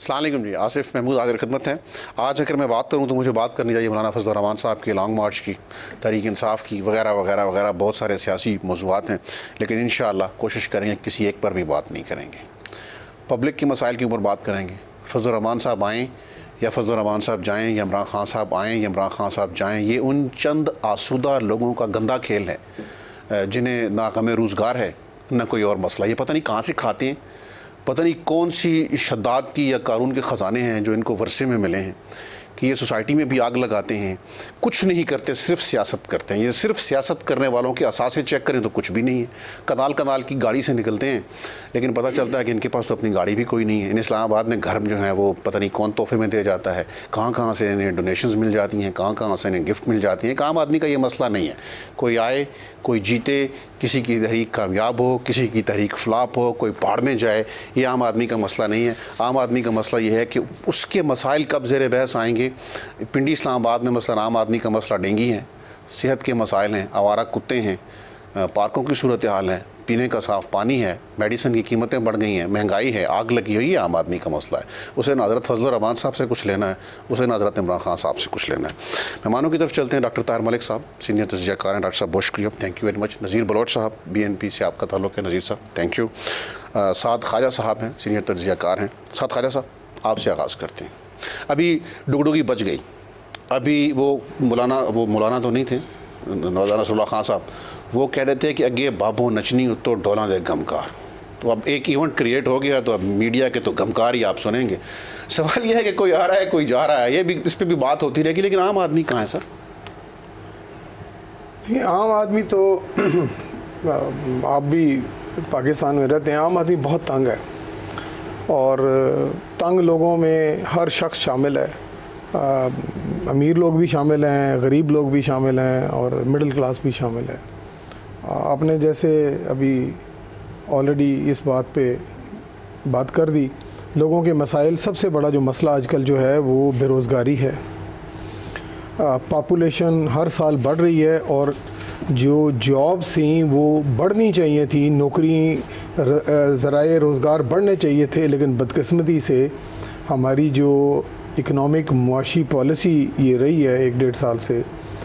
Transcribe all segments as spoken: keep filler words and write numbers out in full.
अस्सलाम वालेकुम जी, आसिफ महमूद हाज़िर खिदमत है। आज अगर मैं बात करूँ तो मुझे बात करनी चाहिए मौलाना फजल रहमान साहब की लॉन्ग मार्च की, तहरीक इंसाफ की, वगैरह वगैरह वगैरह बहुत सारे सियासी मौज़ूआत हैं, लेकिन इंशाअल्लाह कोशिश करेंगे किसी एक पर भी बात नहीं करेंगे। पब्लिक के मसाइल के ऊपर बात करेंगे। फजल रहमान साहब आएँ या फजल रहमान साहब जाएँ या इमरान खान साहब आएँ या इमरान खान साहब जाएँ, ये उन चंद आसूदा लोगों का गंदा खेल है जिन्हें ना गम रोज़गार है ना कोई और मसला। ये पता नहीं कहाँ से खाते हैं, पता नहीं कौन सी शद्दाद की या कारून के ख़जाने हैं जो इनको वर्षे में मिले हैं कि ये सोसाइटी में भी आग लगाते हैं, कुछ नहीं करते, सिर्फ सियासत करते हैं। ये सिर्फ सियासत करने वालों के असासे चेक करें तो कुछ भी नहीं है। कनाल कनाल की गाड़ी से निकलते हैं, लेकिन पता चलता है कि इनके पास तो अपनी गाड़ी भी कोई नहीं है। इन इस्लामाबाद में घर जो है वो पता नहीं कौन तोहफे में दे जाता है, कहाँ कहाँ से इन्हें डोनेशंस मिल जाती हैं, कहाँ कहाँ से इन्हें गिफ्ट मिल जाती हैं। एक आम आदमी का ये मसला नहीं है। कोई आए, कोई जीते, किसी की तहरीक कामयाब हो, किसी की तहरीक फ्लॉप हो, कोई पहाड़ में जाए, ये आम आदमी का मसला नहीं है। आम आदमी का मसला ये है कि उसके मसाइल कब ज़ेर बहस आएंगे। पिंडी इस्लामाबाद में मसला आम आदमी का मसला डेंगी है, सेहत के मसाइल हैं, आवारा कुत्ते हैं, पार्कों की सूरत हाल है, पीने का साफ़ पानी है, मेडिसिन की कीमतें बढ़ गई हैं, महंगाई है, आग लगी हुई है। आम आदमी का मसला है। उसे न हज़रत फजल रहमान साहब से कुछ लेना है, उसे न हज़रत इमरान खान साहब से कुछ लेना है। मेहमानों की तरफ चलते हैं। डॉक्टर ताहिर मलिक साहब, सीनियर तज्ज़ियाकार हैं। डॉक्टर साहब बहुत शुक्रिया, thank you very much. Nazir Baloch साहब, बी एन पी से आपका ताल्लुक़ है। नज़ीर साहब थैंक यू। साद ख्वाजा साहब हैं, सीनियर तज्ज़ियाकार हैं। साद ख्वाजा साहब, आपसे आगाज़ करते हैं। अभी डुगडुगी बच गई। अभी वो मौलाना वो मौलाना तो नहीं थे, मौलाना नसरुल्लाह खान साहब, वो कह रहे थे कि अगे बाबो नचनी तो डोला दे गमकार। तो अब एक इवेंट क्रिएट हो गया तो अब मीडिया के तो गमकार ही आप सुनेंगे। सवाल यह है कि कोई आ रहा है, कोई जा रहा है, ये भी इस पर भी बात होती रहेगी, लेकिन आम आदमी कहाँ है सर? ये आम आदमी तो आप भी पाकिस्तान में रहते हैं, आम आदमी बहुत तंग है और तंग लोगों में हर शख्स शामिल है। आ, अमीर लोग भी शामिल हैं, गरीब लोग भी शामिल हैं और मिडिल क्लास भी शामिल है। आपने जैसे अभी ऑलरेडी इस बात पे बात कर दी, लोगों के मसाइल, सबसे बड़ा जो मसला आजकल जो है वो बेरोज़गारी है। पॉपुलेशन हर साल बढ़ रही है और जो जॉब्स थी वो बढ़नी चाहिए थी, नौकरी ज़राए रोज़गार बढ़ने चाहिए थे, लेकिन बदकिस्मती से हमारी जो इकनॉमिक मुआशी पॉलिसी ये रही है एक डेढ़ साल से,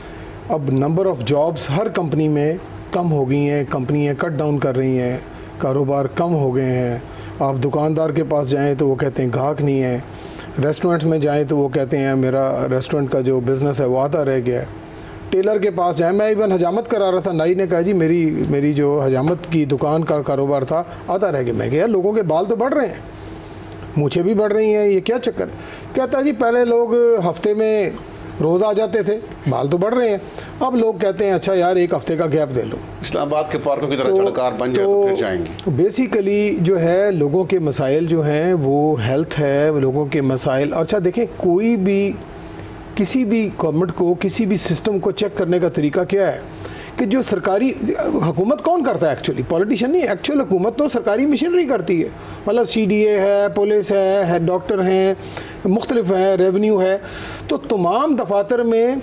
अब नंबर ऑफ़ जॉब्स हर कंपनी में कम हो गई हैं, कंपनियां कट डाउन कर रही हैं, कारोबार कम हो गए हैं। आप दुकानदार के पास जाएं तो वो कहते हैं ग्राहक नहीं है, रेस्टोरेंट्स में जाएं तो वो कहते हैं मेरा रेस्टोरेंट का जो बिज़नेस है वो आधा रह गया है। टेलर के पास जाएं, मैं इवन हजामत करा रहा था, नाई ने कहा जी मेरी मेरी जो हजामत की दुकान का कारोबार था आधा रह गया। मैं कहा लोगों के बाल तो बढ़ रहे हैं, मूछें भी बढ़ रही हैं, ये क्या चक्कर है? कहता है जी पहले लोग हफ्ते में रोज़ आ जाते थे, बाल तो बढ़ रहे हैं। अब लोग कहते हैं अच्छा यार एक हफ्ते का गैप दे लो, इस्लामाबाद के पार्कों की तरह चढ़कार बन जाए तो फिर जाएंगे। बेसिकली जो है लोगों के मसाइल जो हैं वो हेल्थ है, लोगों के मसाइल। अच्छा देखें, कोई भी किसी भी गवर्नमेंट को, किसी भी सिस्टम को चेक करने का तरीका क्या है कि जो सरकारी हुकूमत कौन करता है? एक्चुअली पॉलिटिशियन नहीं, एक्चुअल हुकूमत तो सरकारी मशीनरी करती है। मतलब सी डी ए है, पुलिस है, है डॉक्टर हैं, मुख्तलिफ हैं, रेवेन्यू है। तो तमाम दफातर में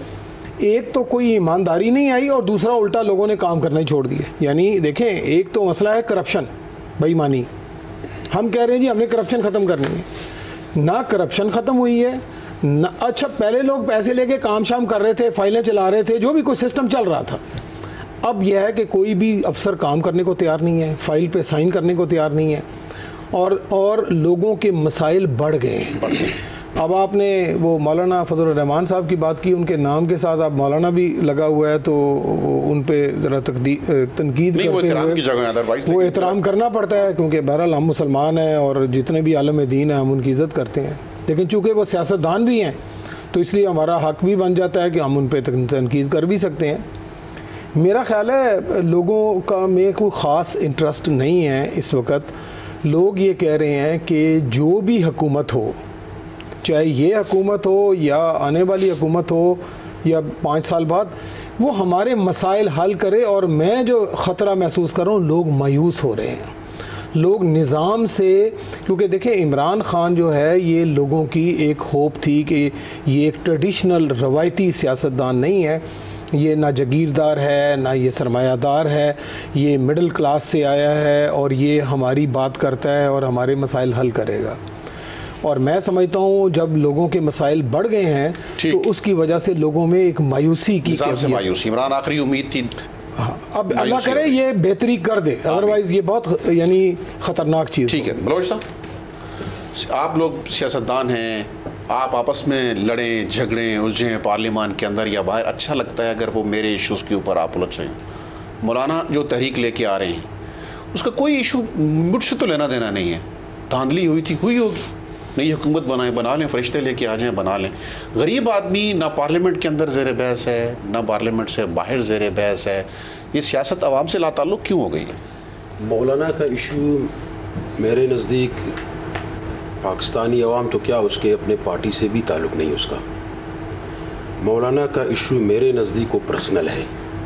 एक तो कोई ईमानदारी नहीं आई और दूसरा उल्टा लोगों ने काम करना ही छोड़ दिए। यानी देखें, एक तो मसला है करप्शन, बेईमानी। हम कह रहे हैं जी हमने करप्शन ख़त्म करनी है, ना करप्शन ख़त्म हुई है ना। अच्छा पहले लोग पैसे लेके काम शाम कर रहे थे, फाइलें चला रहे थे, जो भी कोई सिस्टम चल रहा था। अब यह है कि कोई भी अफसर काम करने को तैयार नहीं है, फाइल पे साइन करने को तैयार नहीं है और और लोगों के मसाइल बढ़ गए हैं। अब आपने वो मौलाना फजल रहमान साहब की बात की, उनके नाम के साथ आप मौलाना भी लगा हुआ है तो उन पे ज़रा तनकीद करते हुए वो एहतराम करना पड़ता है, क्योंकि बहरहाल हम मुसलमान हैं और जितने भी आलम दीन हैं हम उनकी इज़्ज़त करते हैं। लेकिन चूँकि वो सियासतदान भी हैं तो इसलिए हमारा हक़ भी बन जाता है कि हम उन पर तनकीद कर भी सकते हैं। मेरा ख़्याल है लोगों का में कोई ख़ास इंटरेस्ट नहीं है इस वक्त। लोग ये कह रहे हैं कि जो भी हुकूमत हो, चाहे ये हुकूमत हो या आने वाली हुकूमत हो या पाँच साल बाद, वो हमारे मसाइल हल करे। और मैं जो ख़तरा महसूस कर रहा हूँ, लोग मायूस हो रहे हैं, लोग निज़ाम से, क्योंकि देखें इमरान ख़ान जो है ये लोगों की एक होप थी कि ये एक ट्रेडिशनल रवायती सियासतदान नहीं है, ये ना जागीरदार है ना ये सरमायादार है, ये मिडिल क्लास से आया है और ये हमारी बात करता है और हमारे मसाइल हल करेगा। और मैं समझता हूँ जब लोगों के मसाइल बढ़ गए हैं तो उसकी वजह से लोगों में एक मायूसी की से मायूसी इमरान आखिरी उम्मीद थी। अब अल्लाह करे ये बेहतरी कर दे, अदरवाइज ये बहुत यानी ख़तरनाक चीज़। ठीक है बलोच साहब, आप लोग सियासतदान हैं, आप आपस में लड़ें झगड़ें उलझें पार्लियामान के अंदर या बाहर, अच्छा लगता है अगर वो मेरे इश्यूज़ के ऊपर आप उलझ रहे हैं। मौलाना जो तहरीक लेके आ रहे हैं उसका कोई इशू मुझसे तो लेना देना नहीं है। धांधली हुई थी, हुई होगी, नई हुकूमत बनाए बना लें, फरिश्ते लेके आ जाएं बना लें। गरीब आदमी ना पार्लियामेंट के अंदर ज़ेर बहस है ना पार्लियामेंट से बाहर ज़ेर बहस है, ये सियासत आवाम से लाताल्लुक़ क्यों हो गई है? मौलाना का इशू मेरे नज़दीक पाकिस्तानी अवाम तो क्या उसके अपने पार्टी से भी ताल्लुक़ नहीं उसका। मौलाना का इशू मेरे नज़दीक वो पर्सनल है,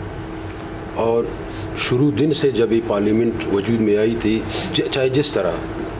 और शुरू दिन से जब ये पार्लियामेंट वजूद में आई थी, चाहे जिस तरह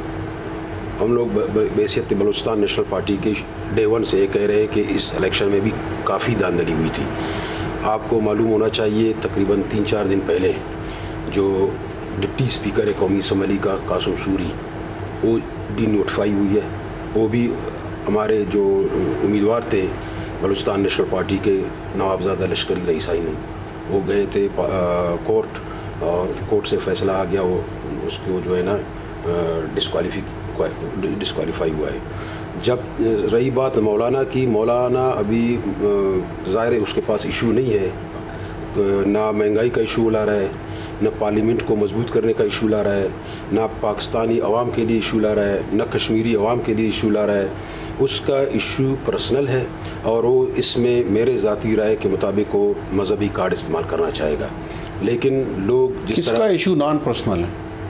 हम लोग बैसियत बलूचिस्तान नेशनल पार्टी के डे वन से ये कह रहे हैं कि इस इलेक्शन में भी काफ़ी धांधली हुई थी। आपको मालूम होना चाहिए तकरीबन तीन चार दिन पहले जो डिप्टी स्पीकर है कौमी असम्बली का कासिम सूरी, वो डी नोटिफाई हुई है। वो भी हमारे जो उम्मीदवार थे बलूचिस्तान नेशनल पार्टी के नवाबजादा लश्करी रईसाई नहीं, वो गए थे कोर्ट और कोर्ट से फैसला आ गया, वो उसको जो है ना डिस्क्वालीफी डिस्क्वालीफाई हुआ है। जब रही बात मौलाना की, मौलाना अभी ज़ाहिर है उसके पास इशू नहीं है, ना महंगाई का इशू ला रहा है, न पार्लियामेंट को मजबूत करने का इशू ला रहा है, ना पाकिस्तानी अवाम के लिए इशू ला रहा है, न कश्मीरी अवाम के लिए इशू ला रहा है। उसका इशू पर्सनल है और वो इसमें मेरे ज़ाती राय के मुताबिक वो मजहबी कार्ड इस्तेमाल करना चाहेगा। लेकिन लोग जिस किसका इशू नॉन पर्सनल है?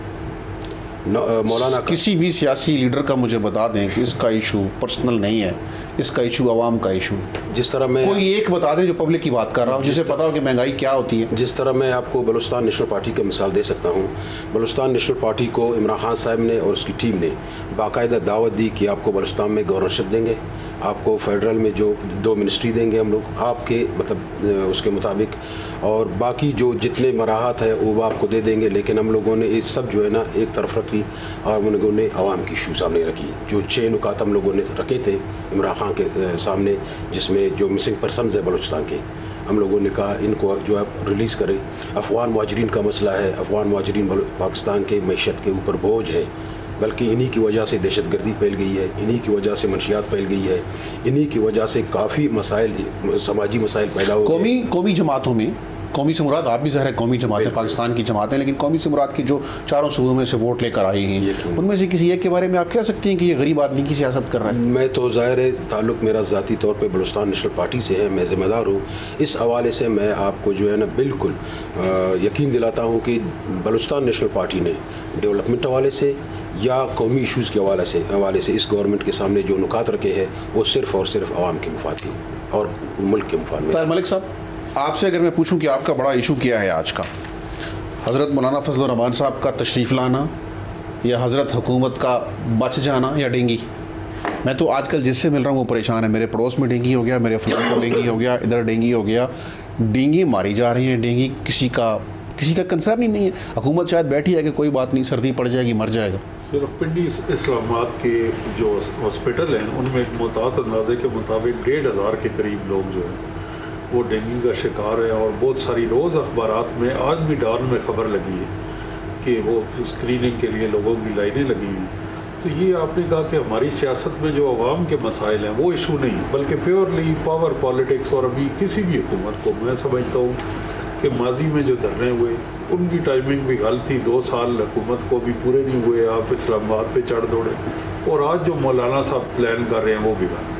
मौलाना किसी भी सियासी लीडर का मुझे बता दें कि इसका इशू पर्सनल नहीं है, इसका इशू अवाम का इशू। जिस तरह मैं कोई एक बता दें जो पब्लिक की बात कर रहा हूँ, जिसे पता हो कि महंगाई क्या होती है। जिस तरह मैं आपको बलूचिस्तान नेशनल पार्टी की मिसाल दे सकता हूँ। बलूचिस्तान नेशनल पार्टी को इमरान खान साहब ने और उसकी टीम ने बाकायदा दावत दी कि आपको बलूचिस्तान में गवर्नरशिप देंगे, आपको फेडरल में जो दो मिनिस्ट्री देंगे हम लोग आपके मतलब उसके मुताबिक, और बाकी जो जितने मराहत है वो आपको दे देंगे। लेकिन हम लोगों ने ये सब जो है ना एक तरफ रखी और हम लोगों ने आवाम की इशू सामने रखी। जो छः नुकात हम लोगों ने रखे थे इमरान खान के सामने, जिसमें जो मिसिंग पर्सन है बलूचिस्तान के, हम लोगों ने कहा इनको जो है रिलीज़ करें। अफगान मुहाजिरीन का मसला है, अफगान मुहाजिरीन पाकिस्तान के मैशत के ऊपर बोझ है, बल्कि इन्हीं की वजह से दहशतगर्दी फैल गई है, इन्हीं की वजह से मंशियात फैल गई है, इन्हीं की वजह से काफ़ी मसाइल समाजी मसाइल पैदा हो गए। कौमी कौमी जमातों में, कौमी से मुराद आप भी ज़ाहिर है कौमी जमातें पाकिस्तान की जमातें, लेकिन कौमी से मुराद की जो चारों सूबों में से वोट लेकर आई हैं, उनमें से किसी एक के बारे में आप कह सकती हैं कि ये गरीब आदमी की सियासत कर रहा है? मैं तो ज़ाहिर है ताल्लुक़ मेरा ज़ाती तौर पे बलूचिस्तान नेशनल पार्टी से है, मैं ज़िम्मेदार हूँ। इस हवाले से मैं आपको जो है ना बिल्कुल यकीन दिलाता हूँ कि बलूचिस्तान नेशनल पार्टी ने डेवलपमेंट हवाले से या कौमी इशूज़ के हवाले से हवाले से इस गवर्नमेंट के सामने जो नुकात रखे हैं वो सिर्फ़ और सिर्फ आवाम के मुफाद की और मुल्क के मुफाद में। ताहिर मलिक साहब, आपसे अगर मैं पूछूं कि आपका बड़ा इशू क्या है आज का, हज़रत मौलाना फजल रहमान साहब का तशरीफ़ लाना या हज़रत हुकूमत का बच जाना या डेंगी? मैं तो आजकल जिससे मिल रहा हूँ वो परेशान है। मेरे पड़ोस में डेंगी हो गया, मेरे फलां को डेंगी हो गया, इधर डेंगी हो गया, डेंगी मारी जा रही है, डेंगी किसी का किसी का कंसर्न ही नहीं है। हुकूमत शायद बैठी है कि कोई बात नहीं, सर्दी पड़ जाएगी मर जाएगा। सिर्फ पिंडी इस्लामाबाद के जो हॉस्पिटल हैं उनमें एक मुताद अंदाजे के मुताबिक डेढ़ हज़ार के करीब लोग जो हैं वो डेंगू का शिकार है। और बहुत सारी रोज़ अखबारात में आज भी डाल में ख़बर लगी है कि वो स्क्रीनिंग के लिए लोगों की लाइनें लगी हुई। तो ये आपने कहा कि हमारी सियासत में जो अवाम के मसाइल हैं वो इशू नहीं, बल्कि प्योरली पावर पॉलिटिक्स। और अभी किसी भी हुकूमत को मैं समझता हूँ कि माजी में जो धरने हुए उनकी टाइमिंग भी गलत थी, दो साल हुकूमत को भी पूरे नहीं हुए, आप इस्लामाबाद पे चढ़ दौड़े। और आज जो मौलाना साहब प्लान कर रहे हैं वो भी गलत।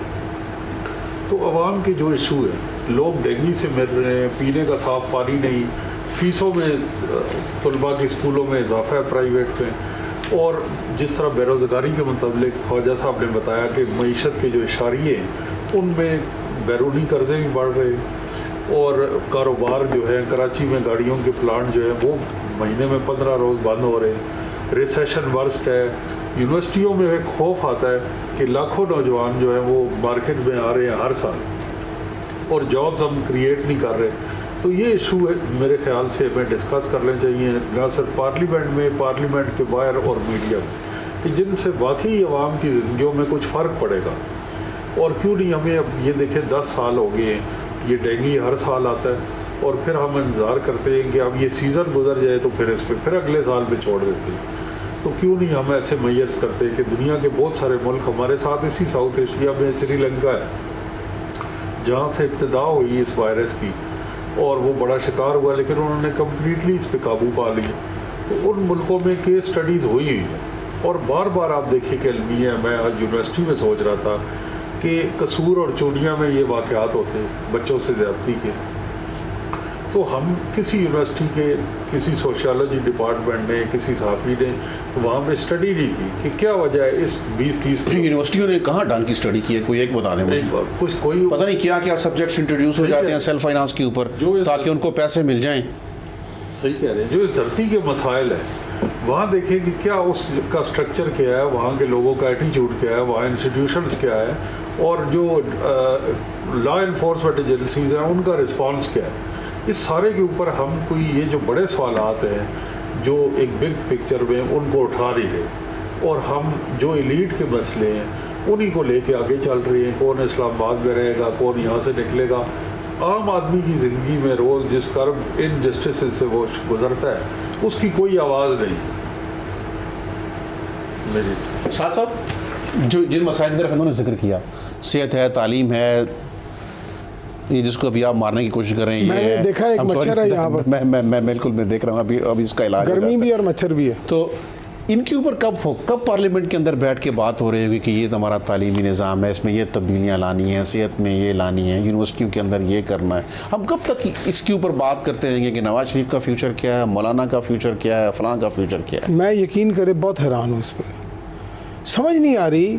तो अवाम के जो इशू है, लोग डेंगू से मर रहे हैं, पीने का साफ़ पानी नहीं, फ़ीसों में तलबा के स्कूलों में इजाफा है प्राइवेट में, और जिस तरह बेरोज़गारी के मतलब ख्वाजा साहब ने बताया कि मईशत के जो इशारिये हैं उनमें बैरूनी कर्जे भी बढ़ रहे हैं, और कारोबार जो है कराची में गाड़ियों के प्लांट जो है वो महीने में पंद्रह रोज़ बंद हो रहे हैं, रिसेशन वर्स्ट है। यूनिवर्सिटियों में एक खौफ आता है कि लाखों नौजवान जो है वो मार्केट में आ रहे हैं हर साल और जॉब्स हम क्रिएट नहीं कर रहे। तो ये इशू है मेरे ख्याल से हमें डिस्कस करने चाहिए, ना सिर्फ पार्लियामेंट में, पार्लियामेंट के बाहर और मीडिया में। कि जिनसे वाकई अवाम की ज़िंदगियों में कुछ फ़र्क पड़ेगा। और क्यों नहीं, हमें अब ये देखें दस साल हो गए हैं, ये डेंगू हर साल आता है और फिर हम इंतज़ार करते हैं कि अब ये सीज़न गुजर जाए तो फिर इस पर फिर अगले साल पे छोड़ देते हैं। तो क्यों नहीं हम ऐसे मैयस करते हैं कि दुनिया के बहुत सारे मुल्क हमारे साथ, इसी साउथ एशिया में श्रीलंका है जहाँ से इब्तिदा हुई इस वायरस की और वो बड़ा शिकार हुआ, लेकिन उन्होंने कम्प्लीटली इस पर काबू पा लिया। तो उन मुल्कों में केस स्टडीज़ हुई हुई है और बार बार आप देखिए कि अलमिया, मैं आज यूनिवर्सिटी में सोच रहा था कि कसूर और चूड़ियाँ में ये वाक़यात होते हैं बच्चों से ज़्यादती के। तो हम किसी यूनिवर्सिटी के किसी सोशियोलॉजी डिपार्टमेंट ने, किसी साफ़ी ने वहाँ पे स्टडी नहीं की कि क्या वजह है इस बीस तीस यूनिवर्सिटियों ने कहाँ ढंग की स्टडी की है, कोई एक बता दें मुझे। कुछ कोई पता नहीं क्या क्या सब्जेक्ट्स इंट्रोड्यूस हो जाते हैं सेल्फ फाइनेंस के ऊपर ताकि उनको पैसे मिल जाएं। सही कह रहे हैं। जो इस धरती के मसाइल है वहाँ देखें कि क्या उसका स्ट्रक्चर क्या है, वहाँ के लोगों का एटीट्यूड क्या है, वहाँ इंस्टीट्यूशंस क्या है और जो लॉ इन्फोर्समेंट एजेंसीज हैं उनका रिस्पांस क्या है। इस सारे के ऊपर हम कोई ये जो बड़े सवालात हैं जो एक बिग पिक्चर में उनको उठा रही है और हम जो एलीट के मसले हैं उन्हीं को लेके आगे चल रहे हैं। कौन इस्लामाबाद में रहेगा, कौन यहाँ से निकलेगा। आम आदमी की ज़िंदगी में रोज़ जिस कर्म इनजस्टिस से वो गुजरता है उसकी कोई आवाज़ नहीं। मेरी साथ साथ जो जिन मसाइल की तरफ उन्होंने जिक्र किया, सेहत है, तालीम है, ये जिसको अभी आप मारने की कोशिश कर रहे हैं, मैंने ये देखा एक मच्छर है यहाँ पर। मैं मैं मैं बिल्कुल मैं देख रहा हूँ अभी अभी इसका इलाज गर्मी भी और मच्छर भी है। तो इनके ऊपर कब कब पार्लियामेंट के अंदर बैठ के बात हो रही होगी कि ये हमारा तालीमी निज़ाम है, इसमें ये तब्दीलियाँ लानी है, सेहत में ये लानी है, यूनिवर्सिटियों के अंदर ये करना है। हम कब तक इसके ऊपर बात करते रहेंगे कि नवाज शरीफ का फ्यूचर क्या है, मौलाना का फ्यूचर क्या है, फलां का फ्यूचर क्या है। मैं यकीन करे बहुत हैरान हूँ इस पर, समझ नहीं आ रही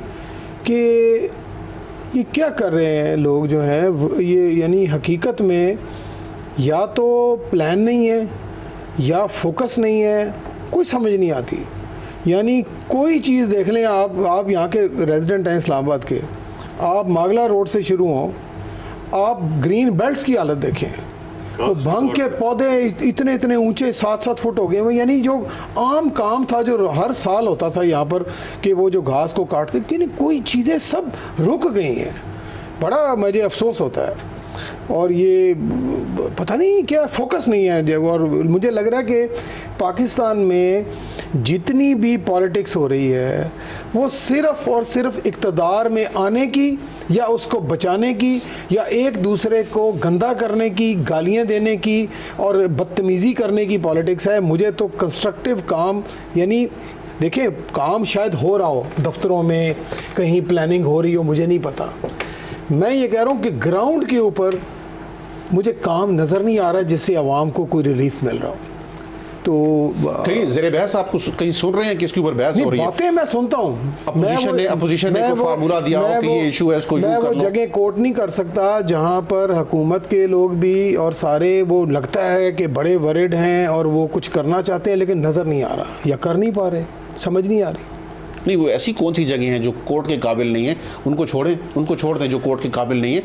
कि ये क्या कर रहे हैं लोग जो हैं। ये यानी हकीकत में या तो प्लान नहीं है या फोकस नहीं है, कोई समझ नहीं आती। यानी कोई चीज़ देख लें आप आप यहाँ के रेजिडेंट हैं इस्लामाबाद के, आप मागला रोड से शुरू हों, आप ग्रीन बेल्ट्स की हालत देखें, तो भांग के पौधे इतने इतने ऊंचे सात सात फुट हो गए हैं। यानी जो आम काम था जो हर साल होता था यहाँ पर कि वो जो घास को काटते, कि कोई चीज़ें सब रुक गई हैं। बड़ा मुझे अफसोस होता है और ये पता नहीं क्या फोकस नहीं है। और मुझे लग रहा है कि पाकिस्तान में जितनी भी पॉलिटिक्स हो रही है वो सिर्फ़ और सिर्फ इक़्तिदार में आने की या उसको बचाने की या एक दूसरे को गंदा करने की, गालियां देने की और बदतमीज़ी करने की पॉलिटिक्स है। मुझे तो कंस्ट्रक्टिव काम, यानी देखें काम शायद हो रहा हो दफ्तरों में, कहीं प्लानिंग हो रही हो, मुझे नहीं पता। मैं ये कह रहा हूँ कि ग्राउंड के ऊपर मुझे काम नज़र नहीं आ रहा जिससे आवाम को कोई रिलीफ मिल रहा हो। तो कहीं ज़ेरे बहस आपको कहीं सुन रहे हैं कि इसके ऊपर बहस हो रही है? बातें मैं सुनता हूँ। अपोजिशन ने अपोजिशन ने कोई फार्मूला दिया हो कि ये इशू है, इसको यूं कर लो। मैं वो जगह कोट नहीं कर सकता जहाँ पर हुकूमत के लोग भी और सारे वो लगता है कि बड़े वरिड हैं और वो कुछ करना चाहते हैं लेकिन नज़र नहीं आ रहा या कर नहीं पा रहे, समझ नहीं आ रही। नहीं, वो ऐसी कौन सी जगह हैं जो कोर्ट के काबिल नहीं है, उनको छोड़ें, उनको छोड़ दें जो कोर्ट के काबिल नहीं है।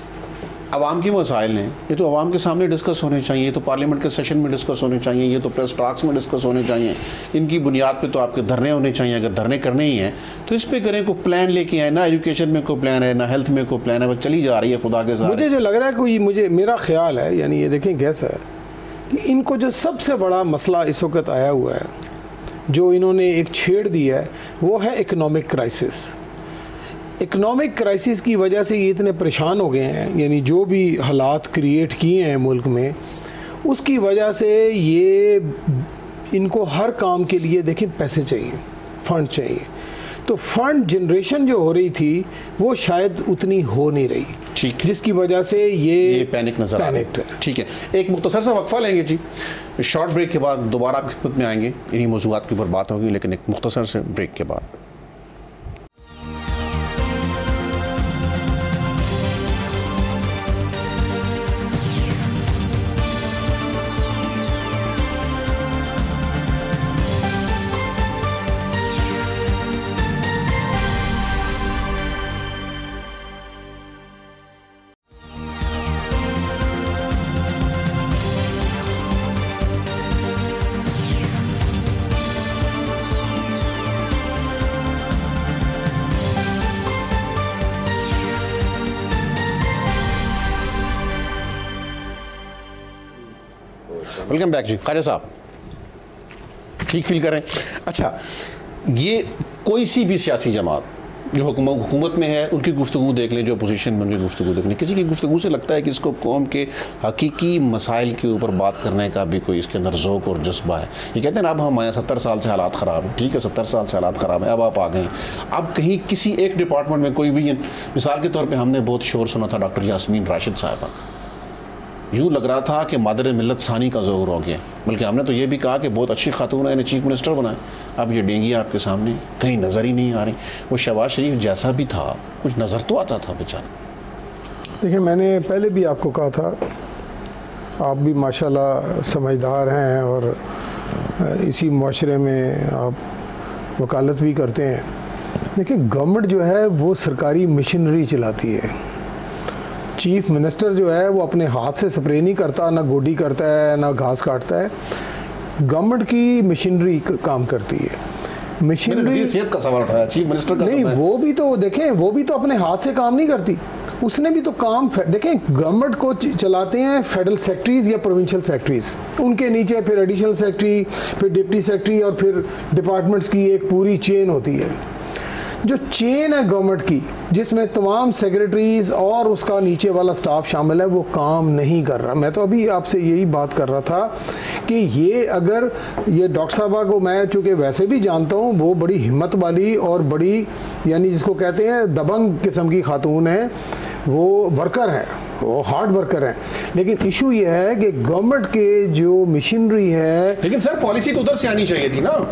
आवाम की मसाइल हैं, ये तो आवाम के सामने डिस्कस होने चाहिए, ये तो पार्लियामेंट के सेशन में डिस्कस होने चाहिए, ये तो प्रेस टॉक्स में डिस्कस होने चाहिए। इनकी बुनियाद पे तो आपके धरने होने चाहिए। अगर धरने करने ही हैं तो इस पे करें, कोई प्लान लेके आए। ना एजुकेशन में कोई प्लान है, ना हेल्थ में कोई प्लान है, वो चली जा रही है खुदा के साथ। मुझे जो लग रहा है कोई, मुझे मेरा ख्याल है, यानी ये देखें गैस है कि इनको जो सबसे बड़ा मसला इस वक्त आया हुआ है, जो इन्होंने एक छेड़ दी है, वो है इकनॉमिक क्राइसिस। इकनॉमिक क्राइसिस की वजह से ये इतने परेशान हो गए हैं, यानी जो भी हालात क्रिएट किए हैं मुल्क में, उसकी वजह से ये इनको हर काम के लिए देखें पैसे चाहिए, फ़ंड चाहिए। तो फ़ंड जनरेशन जो हो रही थी वो शायद उतनी हो नहीं रही, ठीक, जिसकी वजह से ये, ये पैनिक नजर आ रहा है। ठीक है, एक मुख्तसर सा वक्फा लेंगे जी, शॉर्ट ब्रेक के बाद दोबारा आपकी खिदमत में आएंगे, इन्हीं मौज़ूआत के ऊपर बात होगी, लेकिन एक मुख्तसर से ब्रेक के बाद। वेलकम बैक जी। ख्वाजा साहब ठीक फील करें? अच्छा, ये कोई सी भी सियासी जमात जो हुकूमत हुकूमत में है उनकी गुफ्तगू देख लें, जो अपोजिशन में उनकी गुफ्तगू देख लें, किसी की गुफ्तगू से लगता है कि इसको कौम के हकीकी मसाइल के ऊपर बात करने का भी कोई इसके अंदर ज़ौक़ और जज्बा है। ये कहते हैं ना, अब हम आए सत्तर साल से हालात ख़राब हैं, ठीक है सत्तर साल से हालात ख़राब हैं, अब आप आ गए हैं, अब कहीं किसी एक डिपार्टमेंट में कोई विजन, मिसाल के तौर पर हमने बहुत शोर सुना था डॉक्टर यास्मीन राशिद साहिबा का, यूँ लग रहा था कि मादर मिलत सानी का ज़ोर हो गया, बल्कि हमने तो ये भी कहा कि बहुत अच्छी खातून है, इन्हें चीफ मिनिस्टर बनाए। अब ये डेंगी आपके सामने कहीं नज़र ही नहीं आ रही। वो शहबाज शरीफ जैसा भी था कुछ नज़र तो आता था बेचारा। देखिए, मैंने पहले भी आपको कहा था, आप भी माशाल्लाह समझदार हैं और इसी मुआशरे में आप वकालत भी करते हैं। देखिए, गवर्नमेंट जो है वो सरकारी मशीनरी चलाती है। चीफ मिनिस्टर जो है वो अपने हाथ से स्प्रे नहीं करता, ना गोडी करता है, ना घास काटता है। गवर्नमेंट की मशीनरी काम करती है। मशीनरी सेहत का सवाल उठाया, चीफ मिनिस्टर का नहीं, वो भी तो देखें, वो भी तो अपने हाथ से काम नहीं करती, उसने भी तो काम देखें। गवर्नमेंट को चलाते हैं फेडरल सेक्रेटरीज या प्रोविंशियल सेक्रेटरीज, उनके नीचे फिर एडिशनल सेक्रेटरी, फिर डिप्टी सेक्रेटरी और फिर डिपार्टमेंट्स की एक पूरी चेन होती है। जो चेन है गवर्नमेंट की, जिसमें तमाम सेक्रेटरीज और उसका नीचे वाला स्टाफ शामिल है, वो काम नहीं कर रहा। मैं तो अभी आपसे यही बात कर रहा था कि ये अगर ये डॉक्टर साहबा को मैं चूँकि वैसे भी जानता हूँ, वो बड़ी हिम्मत वाली और बड़ी यानी जिसको कहते हैं दबंग किस्म की खातून है, वो वर्कर है, वो हार्ड वर्कर है। लेकिन इशू ये है कि गवर्नमेंट के जो मशीनरी है, लेकिन सर पॉलिसी तो उधर से आनी चाहिए थी ना,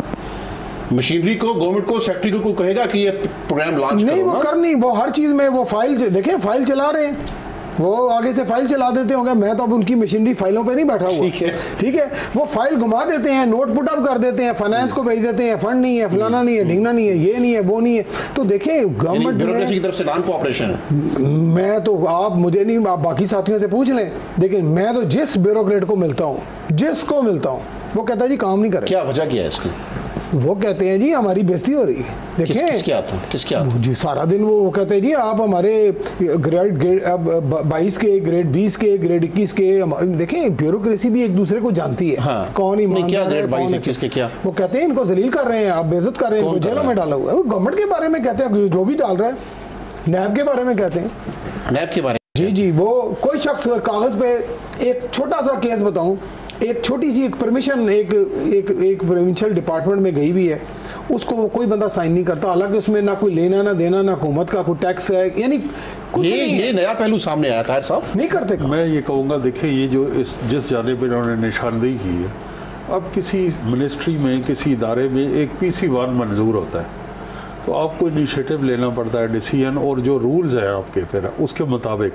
मशीनरी को, गवर्नमेंट को, सेक्रेटरी को कहेगा कि ये प्रोग्राम लॉन्च नहीं, वो कर नहीं, वो हर चीज़ में वो फाइल देखें, फाइल चला रहे हैं, वो आगे से फाइल चला देते होंगे। मैं तो अब उनकी मशीनरी फाइलों पे नहीं बैठा हुआ, ठीक है ठीक है। वो फाइल घुमा देते हैं, नोट पुट अप कर देते हैं, फाइनेंस को भेज देते हैं, फंड नहीं है, फलाना नहीं है, ढिंगना नहीं है, ये नहीं है, वो नहीं है। तो देखें गवर्नमेंट ब्यूरोक्रेसी की तरफ से नॉन कोऑपरेशन है। मैं तो, आप मुझे नहीं, आप बाकी साथियों से पूछ लें, लेकिन मैं तो जिस ब्यूरोक्रेट को मिलता हूँ, जिसको मिलता हूँ, वो कहता है जी काम नहीं करे। क्या वजह क्या है इसकी? वो कहते हैं जी हमारी बेइज्जती हो रही है। देखिए किस, किसके आता किसके आता जी सारा दिन वो, वो कहते हैं जी आप हमारे ग्रेड ग्रेड अब बाईस के, ग्रेड बीस के, ग्रेड इक्कीस के। देखें ब्यूरोक्रेसी भी एक दूसरे को जानती है, हाँ। कौन ईमानदार है, बाईस इक्कीस के क्या। वो कहते हैं इनको जलील कर रहे हैं, आप बेइज्जत कर रहे हैं, इनको जेलों में डाला हुआ है। वो गवर्नमेंट के बारे में कहते हैं, जो भी डाल रहा है। नैब के बारे में कहते हैं, नैब के बारे में जी जी वो कोई शख्स कागज पे, एक छोटा सा केस बताऊं, एक छोटी सी एक परमिशन एक एक एक प्रोविंशियल डिपार्टमेंट में गई हुई है, उसको कोई बंदा साइन नहीं करता, हालांकि उसमें ना कोई लेना ना देना, ना हुकूमत का कोई टैक्स है, यानी कुछ ये नहीं ये है। नया पहलू सामने आया खैर साहब, नहीं करते काम। मैं ये कहूँगा, देखिए ये जो इस जिस जानिब इन्होंने निशानदेही की है, अब किसी मिनिस्ट्री में, किसी इदारे में एक पी सी वन मंजूर होता है, तो आपको इनिशिएटिव लेना पड़ता है, डिसीजन, और जो रूल्स हैं आपके फिर उसके मुताबिक।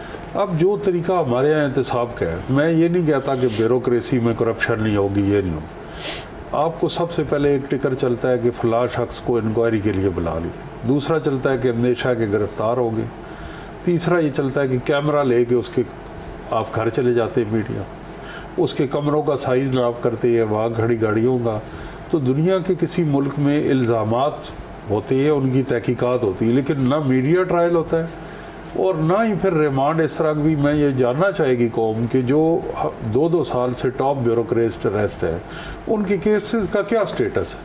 अब जो तरीका हमारे यहाँ इंतसाब का है, मैं ये नहीं कहता कि ब्यूरोक्रेसी में करप्शन नहीं होगी, ये नहीं होगी। आपको सबसे पहले एक टिकर चलता है कि फ़लाँ शख्स को इंक्वायरी के लिए बुला ली, दूसरा चलता है कि अंदेशा के गिरफ़्तार हो गए, तीसरा ये चलता है कि कैमरा ले के उसके आप घर चले जाते हैं मीडिया, उसके कमरों का साइज़ नाप करते हैं, वहाँ खड़ी गाड़ियों का। तो दुनिया के किसी मुल्क में इल्ज़ामात होते हैं, उनकी तहकीकात होती है, लेकिन ना मीडिया ट्रायल होता है और ना ही फिर रिमांड। इस तरह भी मैं ये जानना चाहेगी कौम कि जो दो दो साल से टॉप ब्यूरोक्रेट अरेस्ट है, उनके केसेस का क्या स्टेटस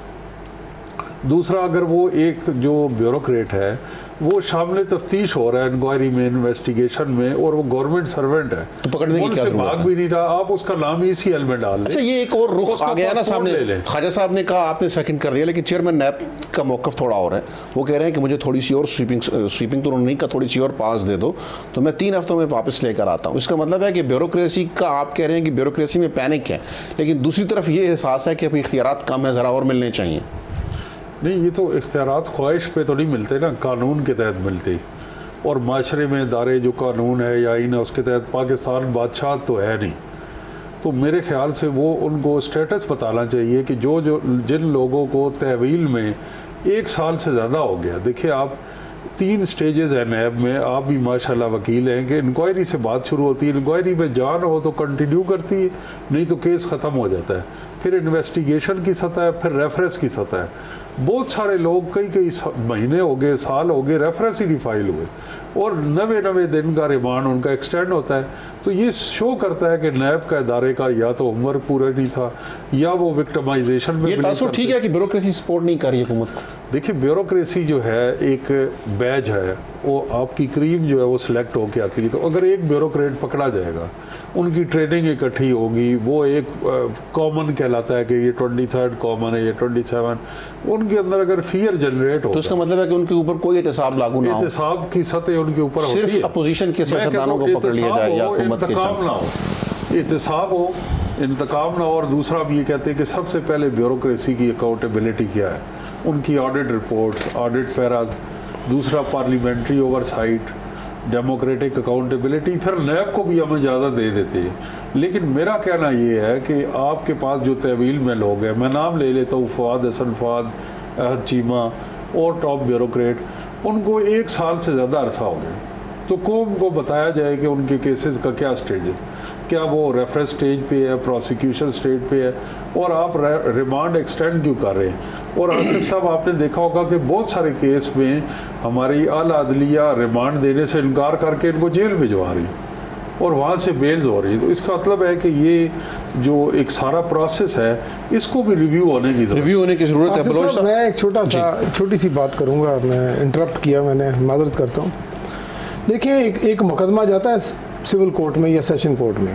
है। दूसरा, अगर वो एक जो ब्यूरोक्रेट है वो शामिल तफ्तीश हो रहा है इंक्वायरी में, इन्वेस्टिगेशन में, और वो गवर्नमेंट सर्वेंट है, तो पकड़ने की क्या जरूरत भाग है? भी नहीं रहा, आप उसका नाम ई सी एल में डाल दें। अच्छा, ये एक और रुख आ गया ना सामने। ख्वाजा साहब ने कहा, आपने सेकंड कर दिया, लेकिन चेयरमैन नैब का मौकफ थोड़ा और है। वो कह रहे हैं कि मुझे थोड़ी सी और स्वीपिंग स्वीपिंग तो उन्होंने नहीं कहा, थोड़ी सी और पास दे दो तो मैं तीन हफ्तों में वापस लेकर आता हूँ। इसका मतलब है कि ब्यूरोक्रेसी का, आप कह रहे हैं कि ब्यूरोक्रेसी में पैनिक है, लेकिन दूसरी तरफ ये एहसास है कि अपनी इख्तियारात कम है, ज़रा और मिलने चाहिए। नहीं, ये तो इख्तियारात ख्वाहिश पे तो नहीं मिलते ना, कानून के तहत मिलते, और माशरे में इदारे जो कानून है या आइन है उसके तहत पाकिस्तान बादशाह तो है नहीं। तो मेरे ख्याल से वो उनको स्टेटस बताना चाहिए कि जो जो जिन लोगों को तहवील में एक साल से ज़्यादा हो गया, देखिए आप तीन स्टेजेस हैं नैब में, आप भी माशाल्लाह वकील हैं, कि इंक्वायरी से बात शुरू होती है, इंक्वायरी में जान हो तो कंटिन्यू करती है, नहीं तो केस ख़त्म हो जाता है, फिर इन्वेस्टिगेशन की सतह है, फिर रेफरेंस की सतह है। बहुत सारे लोग कई कई महीने हो गए, साल हो गए, रेफरेंस ही नहीं फाइल हुए। और नवे नवे दिन का रिमांड उनका एक्सटेंड होता है। तो ये शो करता है कि नैब का इदारे का या तो उम्र पूरा नहीं था या वो विक्टिमाइजेशन में। ये तासुर ठीक है कि ब्यूरोक्रेसी सपोर्ट नहीं कर रही हुकूमत को? देखिए, ब्यूरोक्रेसी जो है एक बैज है, वो आपकी क्रीम जो है वो सिलेक्ट होके आती है। तो अगर एक ब्यूरोक्रेट पकड़ा जाएगा, उनकी ट्रेनिंग इकट्ठी होगी, वो एक कॉमन कहलाता है कि ये ट्वेंटी थर्ड कॉमन है, ये ट्वेंटी सेवन, उनके अंदर अगर फियर जनरेट हो तो उसका मतलब है कि उनके ऊपर कोई एहतसाब लागू ना हो, एहतसाब की सतह उनके ऊपर होती है। सिर्फ अपोजिशन के सियासतदानों को पकड़ लिया जाए या हुकूमत के इंतकाम ना हो, एहतसाब हो, इंतकाम ना हो। और दूसरा हम ये कहते हैं कि सबसे पहले ब्यूरोक्रेसी की अकाउंटेबिलिटी क्या है, उनकी ऑडिट रिपोर्ट्स, ऑडिट पैराज, दूसरा पार्लियामेंट्री ओवरसाइट, डेमोक्रेटिक अकाउंटेबिलिटी, फिर नैब को भी हम इजाज़त दे देते हैं। लेकिन मेरा कहना ये है कि आपके पास जो तहवील में लोग हैं, मैं नाम ले लेता हूँ, फवाद हसन फवाद, अहद चीमा और टॉप ब्यूरोक्रेट, उनको एक साल से ज़्यादा अरसा हो गया। तो कौम को बताया जाए कि उनके केसेस का क्या स्टेज है, क्या वो रेफरेंस स्टेज पे है, प्रोसिक्यूशन स्टेज पे है, और आप रिमांड एक्सटेंड क्यों कर रहे हैं। और आसिफ साहब, आपने देखा होगा कि बहुत सारे केस में हमारी आला अदलिया रिमांड देने से इनकार करके इनको जेल भिजवा रही और वहाँ से बेल्स हो रही है। तो इसका मतलब है कि ये जो एक सारा प्रोसेस है, इसको भी रिव्यू होने की रिव्यू होने की ज़रूरत है। बलोच साहब, मैं एक छोटा सा छोटी सी बात करूँगा, मैं इंटरप्ट किया, मैंने माजरत करता हूँ। देखिए, एक एक मुकदमा जाता है सिविल कोर्ट में या सेशन कोर्ट में,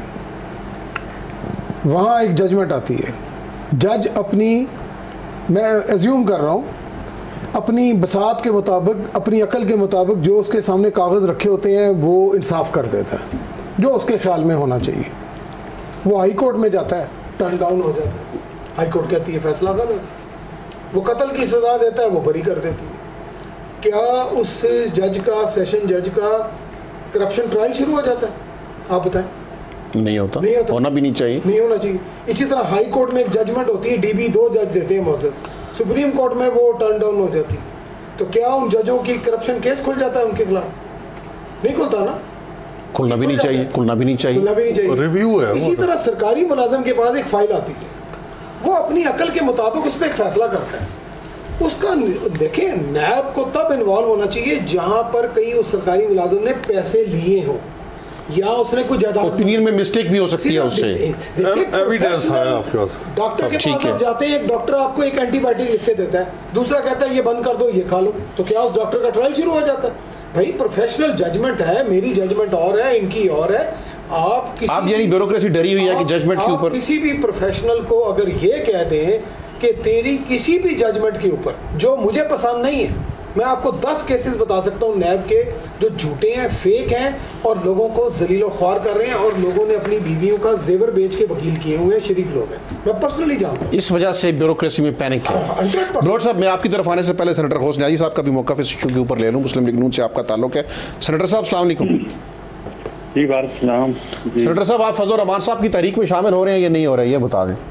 वहाँ एक जजमेंट आती है। जज अपनी, मैं एज्यूम कर रहा हूँ, अपनी बसात के मुताबिक, अपनी अकल के मुताबिक जो उसके सामने कागज़ रखे होते हैं वो इंसाफ कर देता है जो उसके ख्याल में होना चाहिए। वो हाई कोर्ट में जाता है, टर्न डाउन हो जाता है, हाई कोर्ट कहती है फैसला गलत है, वो कत्ल की सज़ा देता है, वो बरी कर देती है। क्या उस जज का, सेशन जज का करप्शन ट्रायल शुरू हो जाता है? आप बताएं। नहीं होता, नहीं होता, होना भी नहीं चाहिए, नहीं होना चाहिए। इसी तरह हाई कोर्ट में एक जजमेंट होती है, डीबी दो जज देते हैं मोसेस, सुप्रीम कोर्ट में वो टर्न डाउन हो जाती है। तो क्या उन जजों की करप्शन केस खुल जाता है उनके खिलाफ? नहीं खुलता ना, खुलना भी नहीं चाहिए, खुलना भी नहीं चाहिए, खुलना भी नहीं चाहिए, रिव्यू है। इसी तरह सरकारी मुलाजिम के पास एक फाइल आती है, वो अपनी अकल के मुताबिक उस पर एक फैसला करता है। उसका देखिए, नैब को तब इन्वॉल्व होना चाहिए जहां पर कहीं उस सरकारी मुलाजिम ने पैसे लिए हों या उसने कुछ ज्यादा, ओपिनियन में मिस्टेक भी हो सकती है उससे। एविडेंस है आपके पास। डॉक्टर के पास आप जाते हैं, एक डॉक्टर आपको एक एंटीबायोटिक लिख के देता है, दूसरा कहता है ये बंद कर दो, ये खा लो, तो क्या उस डॉक्टर का ट्रायल शुरू हो जाता है? भाई, प्रोफेशनल जजमेंट है, मेरी जजमेंट और है, इनकी और है। आप किसी आप यानी ब्यूरोक्रेसी डरी हुई है कि जजमेंट के ऊपर, किसी भी प्रोफेशनल को अगर ये कह दें कि तेरी किसी भी जजमेंट के ऊपर जो मुझे पसंद नहीं है, मैं आपको दस केसेस बता सकता हूँ नैब के जो झूठे हैं, फेक हैं और लोगों को जलीलो ख्वार कर रहे हैं, और लोगों ने अपनी बीवियों का जेवर बेच के वकील किए हुए हैं, शरीफ लोग हैं, मैं पर्सनली जानता हूँ। इस वजह से ब्यूरोक्रेसी में पैनिक है। बलोच साहब, मैं आपकी तरफ आने से पहले सेनेटर होस्ट न्याजी साहब का भी मौका इस इशू के ऊपर ले लूँ। मुस्लिम लीग नून से आपका ताल्लुक है। सेनेटर साहब, अस्सलाम वालेकुम। जी वालेकुम। सेनेटर साहब, आप फजल रहमान साहब की तहरीक में शामिल हो रहे हैं या नहीं हो रहे हैं, ये बता दें।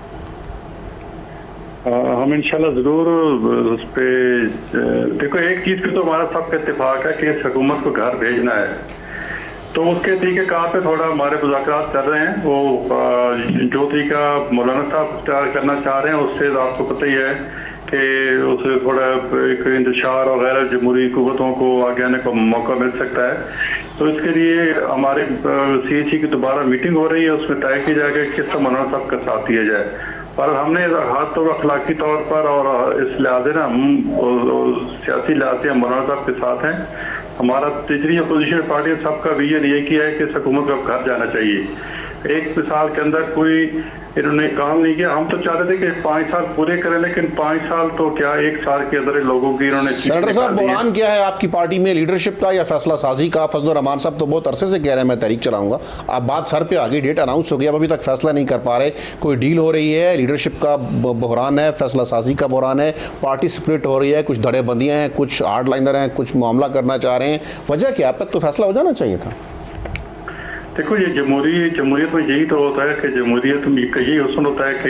आ, हम इंशाल्लाह ज़रूर उस पर, देखो, एक चीज़ की तो हमारा सबका इत्तेफाक है कि इस हुकूमत को घर भेजना है, तो उसके तरीक़ेकार पे थोड़ा हमारे मुज़ाकरात चल रहे हैं। वो जो तरीका मौलाना साहब करना चाह रहे हैं, उससे आपको पता ही है कि उसे थोड़ा एक इंतशार और गैर जमहूरी कुव्वतों को आगे आने का मौका मिल सकता है। तो इसके लिए हमारे सी एच ई की दोबारा मीटिंग हो रही है, उसमें तय किया जाएगा किस तरह मौलाना साहब का साथ दिया जाए। पर हमने हाथ तो अखलाकी तौर पर और इस लिहाज ना हम सियासी लिहाज से हम मौलाना साहब के साथ हैं। हमारा तीसरी अपोजिशन पार्टी सबका विजन ये किया है कि इस हुकूमत को घर जाना चाहिए। एक साल के अंदर कोई इन्होंने काम नहीं किया। हम तो चाह रहे थे कि पाँच साल पूरे करें, लेकिन पाँच साल तो क्या, एक साल के अंदर लोगों की इन्होंने। सेनेटर साहब, बहरान क्या है आपकी पार्टी में, लीडरशिप का या फैसला साजी का? फजल रहमान साहब तो बहुत अरसे से कह रहे हैं मैं तहरीक चलाऊंगा, अब बात सर पे आ गई, डेट अनाउंस हो गया, अब अभी तक फैसला नहीं कर पा रहे। कोई डील हो रही है, लीडरशिप का बहरान है, फैसला साजी का बहरान है, पार्टी स्प्लिट हो रही है, कुछ धड़ेबंदियाँ हैं, कुछ हार्ड लाइनर हैं, कुछ मामला करना चाह रहे हैं, वजह क्या? अब तक तो फैसला हो जाना चाहिए था। देखो, ये जमहूरी जमहूरियत में यही तो होता है कि जमहूरियत में यही उसूल होता है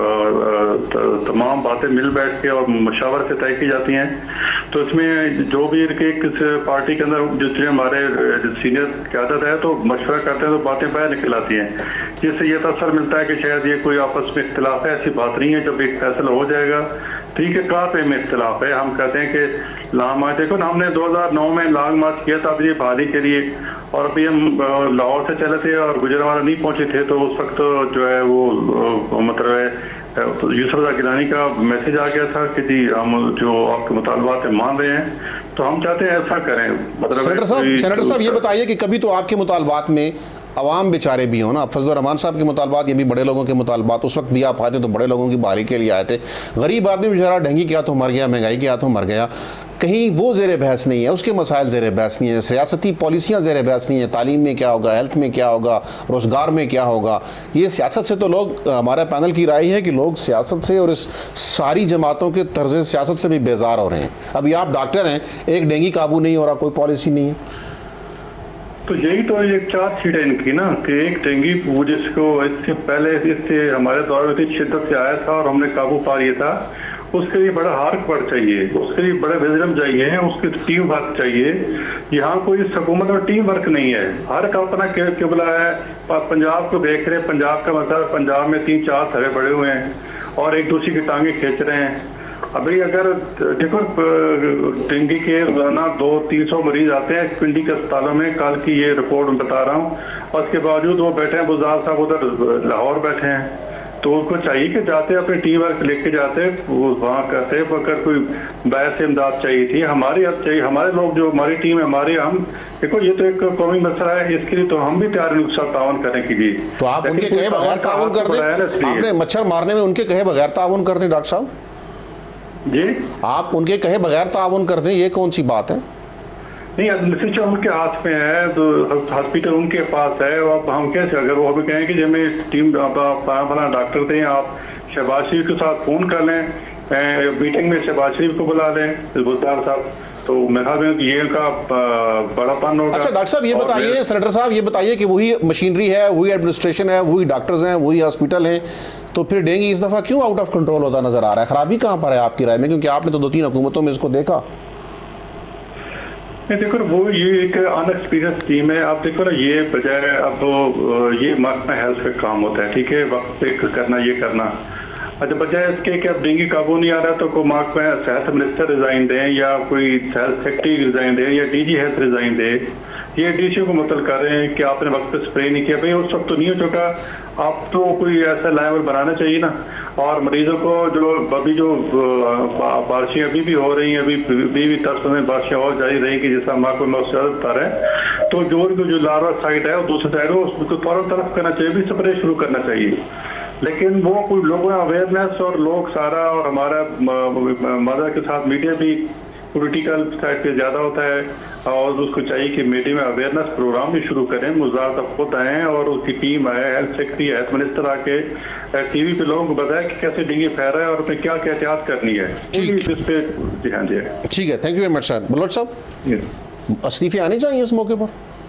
कि तमाम बातें मिल बैठ के और मशावरत से तय की जाती हैं। तो इसमें जो भी एक पार्टी के अंदर जितने हमारे सीनियर क़यादत है तो मशवरा करते हैं तो बातें बाहर निकल आती हैं, जिससे ये तसर मिलता है कि शायद ये कोई आपस में इख्तिलाफ है। ऐसी बात नहीं है। जब एक फैसला हो जाएगा तरीक़ेकार पे में इख्तलाफ है। हम कहते हैं कि लॉन्ग मार्च, देखो ना हमने दो हज़ार नौ में लॉन्ग मार्च किया था अपनी बहाली के लिए, और अभी हम लाहौर से चले थे और गुजरांवाला नहीं पहुंचे थे, तो उस वक्त जो है वो मतलब है यूसुफ रज़ा गिलानी का मैसेज आ गया था कि जी हम जो आपके मुतालबात मान रहे हैं, तो हम चाहते हैं ऐसा करें। मतलब सेनेटर साहब सेनेटर साहब ये बताइए कि कभी तो आपके मुतालबात में अवाम बेचारे भी हो ना, फजल रहमान साहब के मुतालबात, ये भी बड़े लोगों के मुतालबात, उस वक्त भी आप आए थे तो बड़े लोगों की बहाली के लिए आए थे। गरीब आदमी बेचारा ढंगी के हाथों मर गया, महंगाई के हाथों मर गया, कहीं वो ज़ेर बहस नहीं है, उसके मसाइल ज़ेर बहस नहीं है, सियासती पॉलिसियाँ ज़ेर बहस नहीं है, तालीम में क्या होगा, हेल्थ में क्या होगा, रोज़गार में क्या होगा। ये सियासत से तो लोग, हमारे पैनल की राय है कि लोग सियासत से और इस सारी जमातों के तर्ज सियासत से भी बेजार हो रहे हैं। अभी आप डॉक्टर हैं, एक डेंगू काबू नहीं हो रहा, कोई पॉलिसी नहीं है। तो यही तो एक चार सीट है इनकी ना, कि एक डेंगू जिसको इससे पहले इससे हमारे दौर में इतनी शिद्दत से आया था और हमने काबू पा लिया था, उसके लिए बड़ा हार्क वर्क चाहिए, उसके लिए बड़े विजडम चाहिए, उसकी टीम वर्क चाहिए। यहाँ कोई हुकूमत में टीम वर्क नहीं है, हर का अपना किबला है। पंजाब को देख रहे, पंजाब का मतलब पंजाब में तीन चार सरे बड़े हुए हैं और एक दूसरे की टांगे खींच रहे हैं। अभी अगर देखो डेंगू के रोजाना दो तीन सौ मरीज आते हैं पिंडी के अस्पतालों में, कल की ये रिपोर्ट में बता रहा हूँ, और उसके बावजूद वो बैठे हैं, बुज़दार साहब उधर लाहौर बैठे हैं। तो उनको चाहिए कि जाते अपनी टीम वर्क लेके जाते, वहाँ करते, अगर कोई बैर से इमदाद चाहिए थी, हमारी अब चाहिए, हमारे लोग जो हमारी टीम है, हमारे हम देखो ये तो एक कौमी मसला है, इसके लिए तो हम भी तैयार हैं ताउन करने के लिए। तो आप उनके कहे बगैर ताउन कर दें, आपने मच्छर मारने में उनके कहे बगैर ताउन कर दें डॉक्टर साहब जी, आप उनके कहे बगैर ताउन कर दें, ये कौन सी बात है? नहीं, एडमिनिस्ट्रेशन उनके हाथ में है, तो हॉस्पिटल उनके पास है। अब हम कैसे, अगर वो भी कहें कि जब मैं टीम फला डॉक्टर थे, आप शहबाज शरीफ के साथ फोन कर लें, मीटिंग में शहबाज शरीफ को बुला लें, बुज़दार साहब, तो मैं ख्याल में ये उनका बड़ापन होगा। अच्छा डॉक्टर साहब ये बताइए, सेनेटर साहब ये बताइए कि वही मशीनरी है, वही एडमिनिस्ट्रेशन है, वही डॉक्टर्स हैं, वही हॉस्पिटल हैं, तो फिर डेंगू इस दफ़ा क्यों आउट ऑफ कंट्रोल होता नजर आ रहा है? खराबी कहाँ पर है आपकी राय में, क्योंकि आपने तो दो तीन हुकूमतों में इसको देखा। देखो वो ये एक अनएक्सपीरियंस टीम है। आप देखो ना, ये बजाय अब ये महकमा हेल्थ का काम होता है, ठीक है, वक्त पे करना, ये करना। अच्छा, बजाय इसके कि अब डेंगू काबू नहीं आ रहा तो कोई महकमा सेहत मिनिस्टर रिजाइन दें, या कोई हेल्थ सेक्रेटरी रिजाइन दें, या डीजी हेल्थ रिजाइन दे, ये डीसी को मुतल कर रहे हैं कि आपने वक्त पे स्प्रे नहीं किया। भाई उस वक्त तो नहीं हो चुका, आप तो कोई ऐसा लेवल बनाना चाहिए ना। और मरीजों को जो अभी जो बारिशें अभी भी हो रही हैं, अभी अभी भी दस पंद्रह बारिशें और जारी रहेंगी, जैसा महकमा मौसम बता रहे हैं, तो जो जो लार्वा साइड है और दूसरी साइड है उसको फौरन तरफ करना चाहिए, भी स्प्रे शुरू करना चाहिए। लेकिन वो कोई लोगों में अवेयरनेस, और लोग सारा, और हमारा मदर के साथ मीडिया भी पॉलिटिकल साइड पे ज़्यादा होता है, और उसको चाहिए कि मीडिया में अवेयरनेस प्रोग्राम भी शुरू करें। मुज़ार तक खुद आए और उसकी टीम आए, हेल्थ सेक्रेटरी, हेल्थ मिनिस्टर आके टीवी पे लोगों को बताया कि कैसे डेंगू फैल रहा है और अपने क्या क्या एहतियात करनी है। इस पे जी हाँ जी ठीक है, thank you very much sir. Baloch साहब, इस्तीफे आने चाहिए इस मौके पर?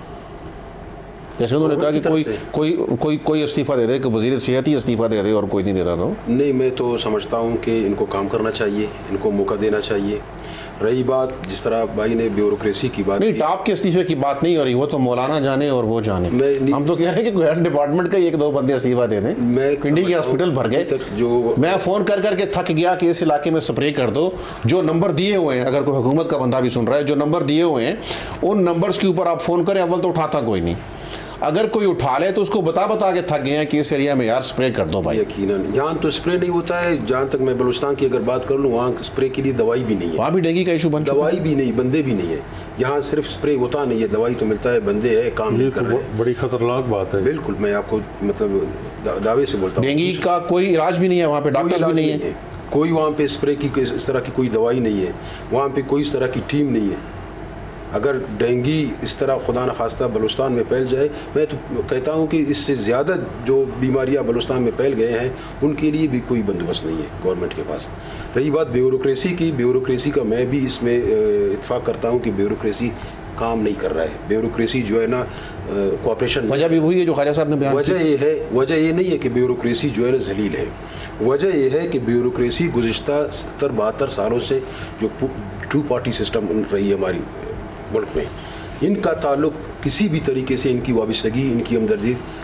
जैसे उन्होंने कहा कि कोई कोई कोई कोई इस्तीफा दे दे, कि वज़ीर सेहत ही इस्तीफा दे दे और कोई नहीं देता। तो नहीं, मैं तो समझता हूँ कि इनको काम करना चाहिए, इनको मौका देना चाहिए। रही बात जिस तरह भाई ने ब्यूरोक्रेसी की बात, नहीं, टॉप के इस्तीफे की बात नहीं हो रही, वो तो मौलाना जाने और वो जाने। हम तो कह रहे हैं कि हेल्थ डिपार्टमेंट का एक दो बंदे इस्तीफा दे दें। मैं पिंडी के हॉस्पिटल भर गए, जो मैं फ़ोन कर करके थक गया कि इस इलाके में स्प्रे कर दो। जो नंबर दिए हुए हैं, अगर कोई हुकूमत का बंदा भी सुन रहा है, जो नंबर दिए हुए हैं उन नंबर्स के ऊपर आप फ़ोन करें, अव्वल तो उठाता कोई नहीं, अगर कोई उठा ले तो उसको बता बता के थक गए हैं कि इस एरिया में यार स्प्रे कर दो भाई। यकीनन यहाँ तो स्प्रे नहीं होता है। जहाँ तक मैं बलूचिस्तान की अगर बात कर लूँ, वहाँ स्प्रे के लिए दवाई भी नहीं है, वहाँ भी डेंगू का इशू बन चुका है, दवाई भी नहीं, बंदे भी नहीं है। यहाँ सिर्फ स्प्रे होता नहीं है, दवाई तो मिलता है, बंदे है, काम नहीं कर रहे हैं। बड़ी खतरनाक बात है। बिल्कुल, मैं आपको मतलब दावे से बोलता हूँ, डेंगू का कोई इलाज भी नहीं है वहाँ पे, डॉक्टर भी नहीं है, कोई वहाँ पे स्प्रे की इस तरह की कोई दवाई नहीं है, वहाँ पे कोई इस तरह की टीम नहीं है। अगर डेंगू इस तरह खुदा न खास्ता बलूचिस्तान में फैल जाए, मैं तो कहता हूँ कि इससे ज़्यादा जो बीमारियाँ बलूचिस्तान में फैल गए हैं उनके लिए भी कोई बंदोबस्त नहीं है गवर्नमेंट के पास। रही बात ब्यूरोक्रेसी की, ब्यूरोक्रेसी का मैं भी इसमें इत्फाक करता हूँ कि ब्यूरोक्रेसी काम नहीं कर रहा है। ब्यूरोक्रेसी जो है ना, कोऑपरेशन, वजह भी वही है जो ख्वाजा साहब ने बयान वजह ये है, वजह ये नहीं है कि ब्यूरोक्रेसी जो है ना जलील है, वजह यह है कि ब्यूरोक्रेसी गुज़िश्ता सत्तर बहत्तर सालों से जो टू पार्टी सिस्टम रही है हमारी मुल्क में, इनका ताल्लुक किसी भी तरीके से, इनकी वाबस्तगी, इनकी हमदर्दी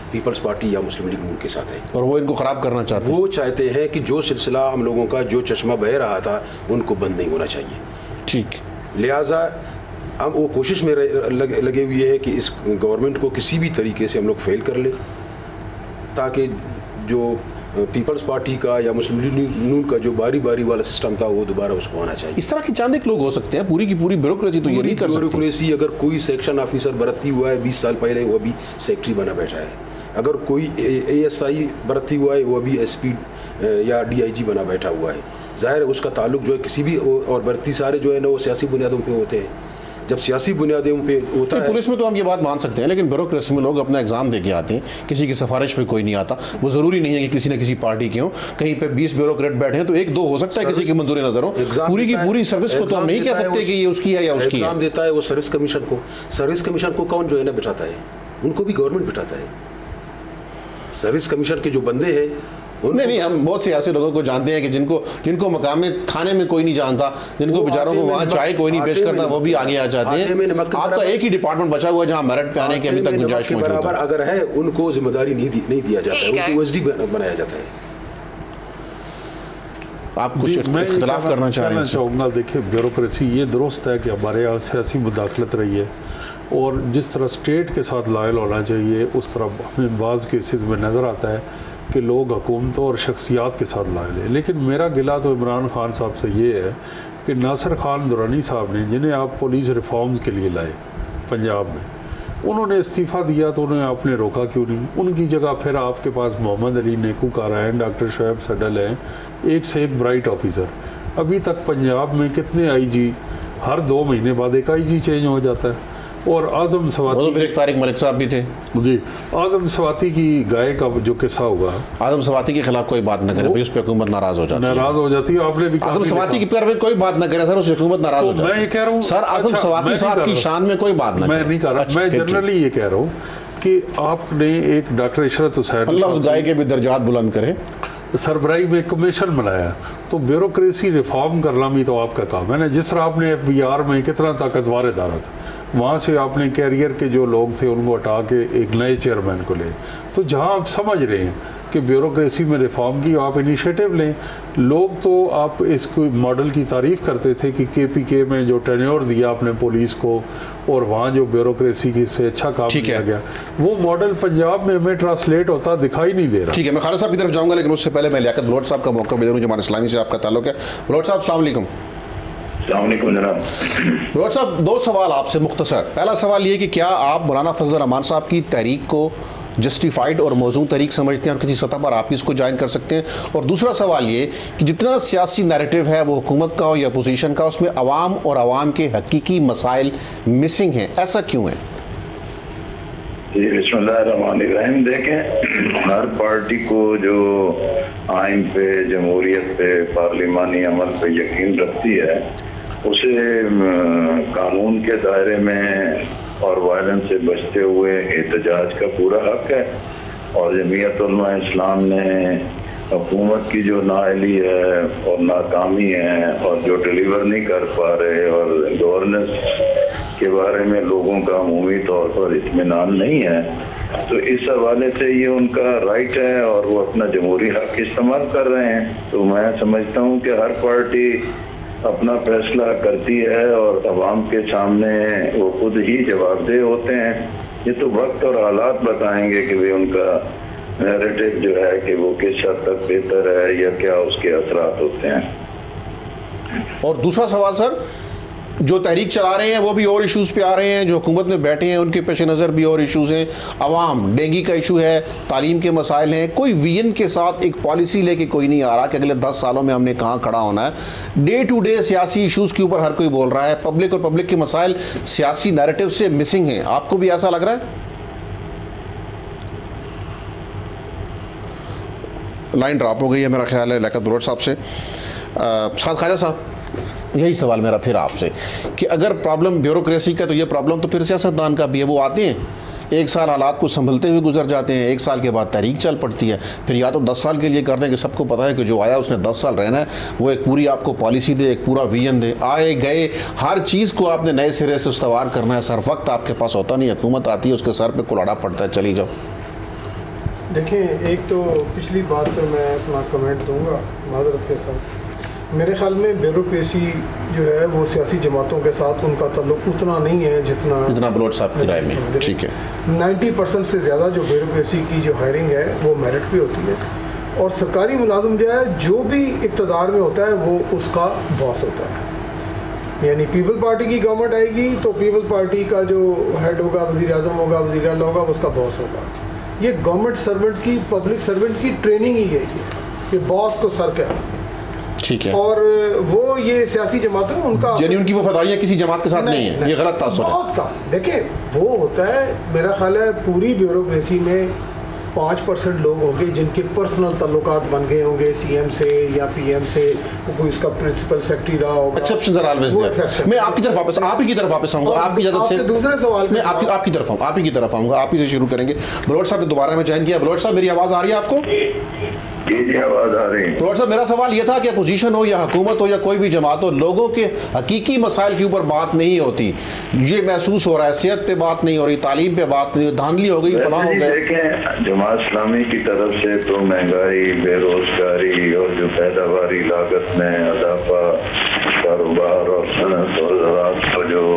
पीपल्स पार्टी या मुस्लिम लीग नून के साथ है, और वो इनको ख़राब करना चाहते हैं। वो चाहते हैं कि जो सिलसिला हम लोगों का जो चश्मा बह रहा था उनको बंद नहीं होना चाहिए। ठीक, लिहाजा हम वो कोशिश में लगे, लगे हुए हैं कि इस गवर्नमेंट को किसी भी तरीके से हम लोग फेल कर ले, ताकि जो पीपल्स पार्टी का या मुस्लिम लीग नून का जो बारी बारी वाला सिस्टम था वो दोबारा उसको आना चाहिए। इस तरह के चांद लोग हो सकते हैं, पूरी की पूरी ब्यूरोक्रेसी तो ये नहीं कर सकती। ब्यूरोक्रेसी अगर कोई सेक्शन ऑफिसर भर्ती हुआ है बीस साल पहले, वो अभी सेक्रेटरी बना बैठा है। अगर कोई ए एस आई भर्ती हुआ है, वो अभी एस पी या डी आई जी बना बैठा हुआ है। जाहिर है उसका ताल्लुक जो है किसी भी, और भर्ती सारे जो है ना वो सियासी बुनियादों पर होते हैं। जब सियासी बुनियादों पे होता है, पुलिस में तो हम ये बात मान सकते हैं, लेकिन ब्यूरोक्रेसी में लोग अपना एग्जाम दे के आते हैं, किसी की सिफारिश पे कोई नहीं आता। वो ज़रूरी नहीं है कि किसी न किसी पार्टी के हो, कहीं पे बीस ब्यूरोक्रेट बैठे हैं तो एक दो हो सकता है किसी की मंजूरी नजर हो। पूरी की पूरी सर्विस को तो हम नहीं कह सकते कि ये उसकी है या उसकी है। एग्जाम देता है वो सर्विस कमीशन को। सर्विस कमीशन को कौन जो है ना बिठाता है? उनको भी गवर्नमेंट बिठाता है। सर्विस कमीशन के जो बंदे हैं, नहीं नहीं, हम बहुत से ऐसे लोगों को जानते हैं कि जिनको जिनको मकाम थाने में कोई नहीं जानता, जिनको बेचारों को वहाँ चाय कोई नहीं पेश करता, वो भी आगे आ जाते हैं। आपका एक ही डिपार्टमेंट बचा हुआ है जहाँ मेरिट पे आने की अभी तक गुंजाइश मौजूद है। अगर है उनको जिम्मेदारी नहीं दी, नहीं दिया जाता है, उनको एसडी बनाया जाता है। आप कुछ इख्तिलाफ करना चाह रहे हैं? चाहूँगा, देखिए ब्यूरोक्रेसी ये दुरुस्त है कि हमारे यहाँ सियासी मुदाखलत रही है, और जिस तरह स्टेट के साथ लायल होना चाहिए उस तरह हमें बाज़ केसेस में नज़र आता है कि लोग हुकूमतों और शख्सियात के साथ लायल है। लेकिन मेरा गिला तो इमरान खान साहब से ये है कि नासिर खान दुरानी साहब ने, जिन्हें आप पुलिस रिफॉर्म्स के लिए लाए पंजाब में, उन्होंने इस्तीफ़ा दिया तो उन्हें आपने रोका क्यों नहीं? उनकी जगह फिर आपके पास मोहम्मद अली नेकूकार हैं, डॉक्टर शोएब सडल हैं, एक से एक ब्राइट ऑफिसर। अभी तक पंजाब में कितने आई जी, हर दो महीने बाद एक आई जी चेंज हो जाता है। और आजम सवाती, फिर एक तारिक मलिक साहब भी थे जी, आजम सवाती की गाय का जो किस्सा हुआ, आजम सवाती के खिलाफ कोई बात न करे, उस पर हुकूमत नाराज हो जाती है। नाराज हो जाती है। आपने भी आजम सवाती की पर कोई बात न करे सर, उस हुकूमत नाराज हो जाती है। मैं ये कह रहा हूँ सर, आजम सवाती साहब की शान में कोई बात मैं नहीं कर रहा, मैं जनरली ये कह रहा हूँ कि आपने एक डॉक्टर इशरत हुसैन, अल्लाह उस गाय के भी दर्जात बुलंद करे, सरबराही में कमीशन बनाया, तो ब्यूरोक्रेसी रिफॉर्म करना भी तो आपका काम है ना। जिस तरह आपने एफ बी आर में कितना ताकतवर इदारा था, वहाँ से आपने कैरियर के जो लोग थे उनको हटा के एक नए चेयरमैन को ले, तो जहाँ आप समझ रहे हैं कि ब्यूरोक्रेसी में रिफॉर्म की आप इनिशिएटिव लें। लोग तो आप इसको मॉडल की तारीफ़ करते थे कि के पी के में जो टेन्योर दिया आपने पुलिस को, और वहाँ जो ब्यूरोक्रेसी की से अच्छा काम किया गया, वो मॉडल पंजाब में हमें ट्रांसलेट होता दिखाई नहीं दे रहा। ठीक है, मैं खालिद साहब की तरफ जाऊँगा, लेकिन उससे पहले मैं लियाकत बलोच साहब का मौका भी दे दूँ, जमात इस्लामी से आपका ताल्लुक है। बलोच साहब अस्सलाम वालेकुम। बलोच साहब, दो सवाल आपसे मुख्तसर। पहला सवाल ये कि क्या आप मौलाना फजल रहमान साहब की तहरीक को जस्टिफाइड और मौजूद तहरीक समझते हैं और किसी सतह पर आप इसको ज्वाइन कर सकते हैं? और दूसरा सवाल ये कि जितना सियासी नैरेटिव है वो हुकूमत का हो या अपोजिशन का, उसमें अवाम और अवाम के हकीकी मसाइल मिसिंग हैं, ऐसा क्यों है? जी बिस्मिल्लाहिर्रहमानिर्रहीम। देखें, हर पार्टी को जो आइन पे, जमहूरियत पे, पार्लिमानी अमल पे यकीन रखती है, उसे कानून के दायरे में और वायलेंस से बचते हुए एहतजाज का पूरा हक है। और जमीयत उलमा इस्लाम ने हुकूमत की जो नाअहली है और नाकामी है और जो डिलीवर नहीं कर पा रहे और गवर्नेंस के बारे में लोगों का अमूमी तौर पर इत्मीनान नहीं है, तो इस हवाले से ये उनका राइट है और वो अपना जमहूरी हक इस्तेमाल कर रहे हैं। तो मैं समझता हूँ कि हर पार्टी अपना फैसला करती है और अवाम के सामने वो खुद ही जवाबदेह होते हैं। ये तो वक्त और हालात बताएंगे कि वे उनका नैरेटिव जो है कि वो किस हद तक बेहतर है या क्या उसके असरात होते हैं। और दूसरा सवाल सर, जो तहरीक चला रहे हैं वो भी और इश्यूज़ पे आ रहे हैं, जो हुकूमत में बैठे हैं उनके पेश नज़र भी और इश्यूज़ हैं। अवाम डेंगी का इशू है, तालीम के मसाइल हैं, कोई विजन के साथ एक पॉलिसी लेके कोई नहीं आ रहा कि अगले दस सालों में हमने कहाँ खड़ा होना है। डे टू डे सियासी इशूज़ के ऊपर हर कोई बोल रहा है, पब्लिक और पब्लिक के मसाइल सियासी नैरेटिव से मिसिंग हैं। आपको भी ऐसा लग रहा है? लाइन ड्रॉप हो गई है मेरा ख्याल है लियाकत बलोच साहब से। साद ख्वाजा साहब, यही सवाल मेरा फिर आपसे कि अगर प्रॉब्लम ब्यूरोक्रेसी का, तो ये प्रॉब्लम तो फिर सियासतदान का भी है। वो आते हैं, एक साल हालात को संभलते हुए गुजर जाते हैं, एक साल के बाद तहरीक चल पड़ती है, फिर या तो दस साल के लिए कर दें कि सबको पता है कि जो आया उसने दस साल रहना है, वो एक पूरी आपको पॉलिसी दे, एक पूरा विजन दे। आए गए हर चीज़ को आपने नए सिरे से इस्तवार करना है। सर वक्त आपके पास होता नहीं, हुकूमत आती है उसके सर पर कुलाड़ा पड़ता है, चली जाओ। देखें, एक तो पिछली बात पे मैं अपना कमेंट दूंगा माजरत के साथ। मेरे ख्याल में ब्यूरोक्रेसी जो है वो सियासी जमातों के साथ उनका ताल्लुक उतना नहीं है जितना जितना बलोच साहब की राय में। ठीक है, नाइन्टी परसेंट से ज़्यादा जो ब्यूरोक्रेसी की जो हायरिंग है वो मेरिट पे होती है, और सरकारी मुलाजिम जो है जो भी इक़्तिदार में होता है वो उसका बॉस होता है। यानी पीपल पार्टी की गवर्नमेंट आएगी तो पीपल पार्टी का जो हेड होगा, वज़ीर आज़म होगा, वज़ीर आला होगा, उसका बॉस होगा। ये गवर्नमेंट सर्वेंट की, पब्लिक सर्वेंट की ट्रेनिंग ही यही है कि बॉस को सर क्या। ठीक है, और वो ये सियासी जमातों में उनका यानी उनकी वफादारियाँ किसी जमात के साथ नहीं, नहीं है, ये गलत तासुर है। बहुत कम। देखें, वो होता है, मेरा ख्याल है पूरी ब्यूरोक्रेसी में पाँच परसेंट लोग होंगे जिनके पर्सनल ताल्लुकात बन गए होंगे सीएम से या पीएम से, कोई उसका प्रिंसिपल सेक्रेटरी रहा होगा। Exceptions are always there. मैं आपकी तरफ वापस आप ही की तरफ वापस आऊंगा, आपकी इजाजत से दूसरे सवाल मैं आपकी आपकी तरफ आऊंगा, आप ही की तरफ आऊंगा, आप ही से शुरू करेंगे। बलोच साहब ने दोबारा में ज्वाइन किया। बलोच साहब, मेरी आवाज़ आ रही है आपको? जी जी, आवाज़ आ रही है। बलोच साहब, मेरा सवाल ये था कि अपोजिशन हो या हुकूमत हो या कोई भी जमात हो, लोगों के हकीकी मसाइल के ऊपर बात नहीं होती। ये महसूस हो रहा है, सेहत पे बात नहीं हो रही, तालीम पे बात नहीं, धांधली हो गई, फलां हो गया। देखें, जमात इस्लामी की तरफ से तो महंगाई, बेरोजगारी और जो पैदावारी लागत में इजाफा, कारोबार और सनत और ज़राअत को जो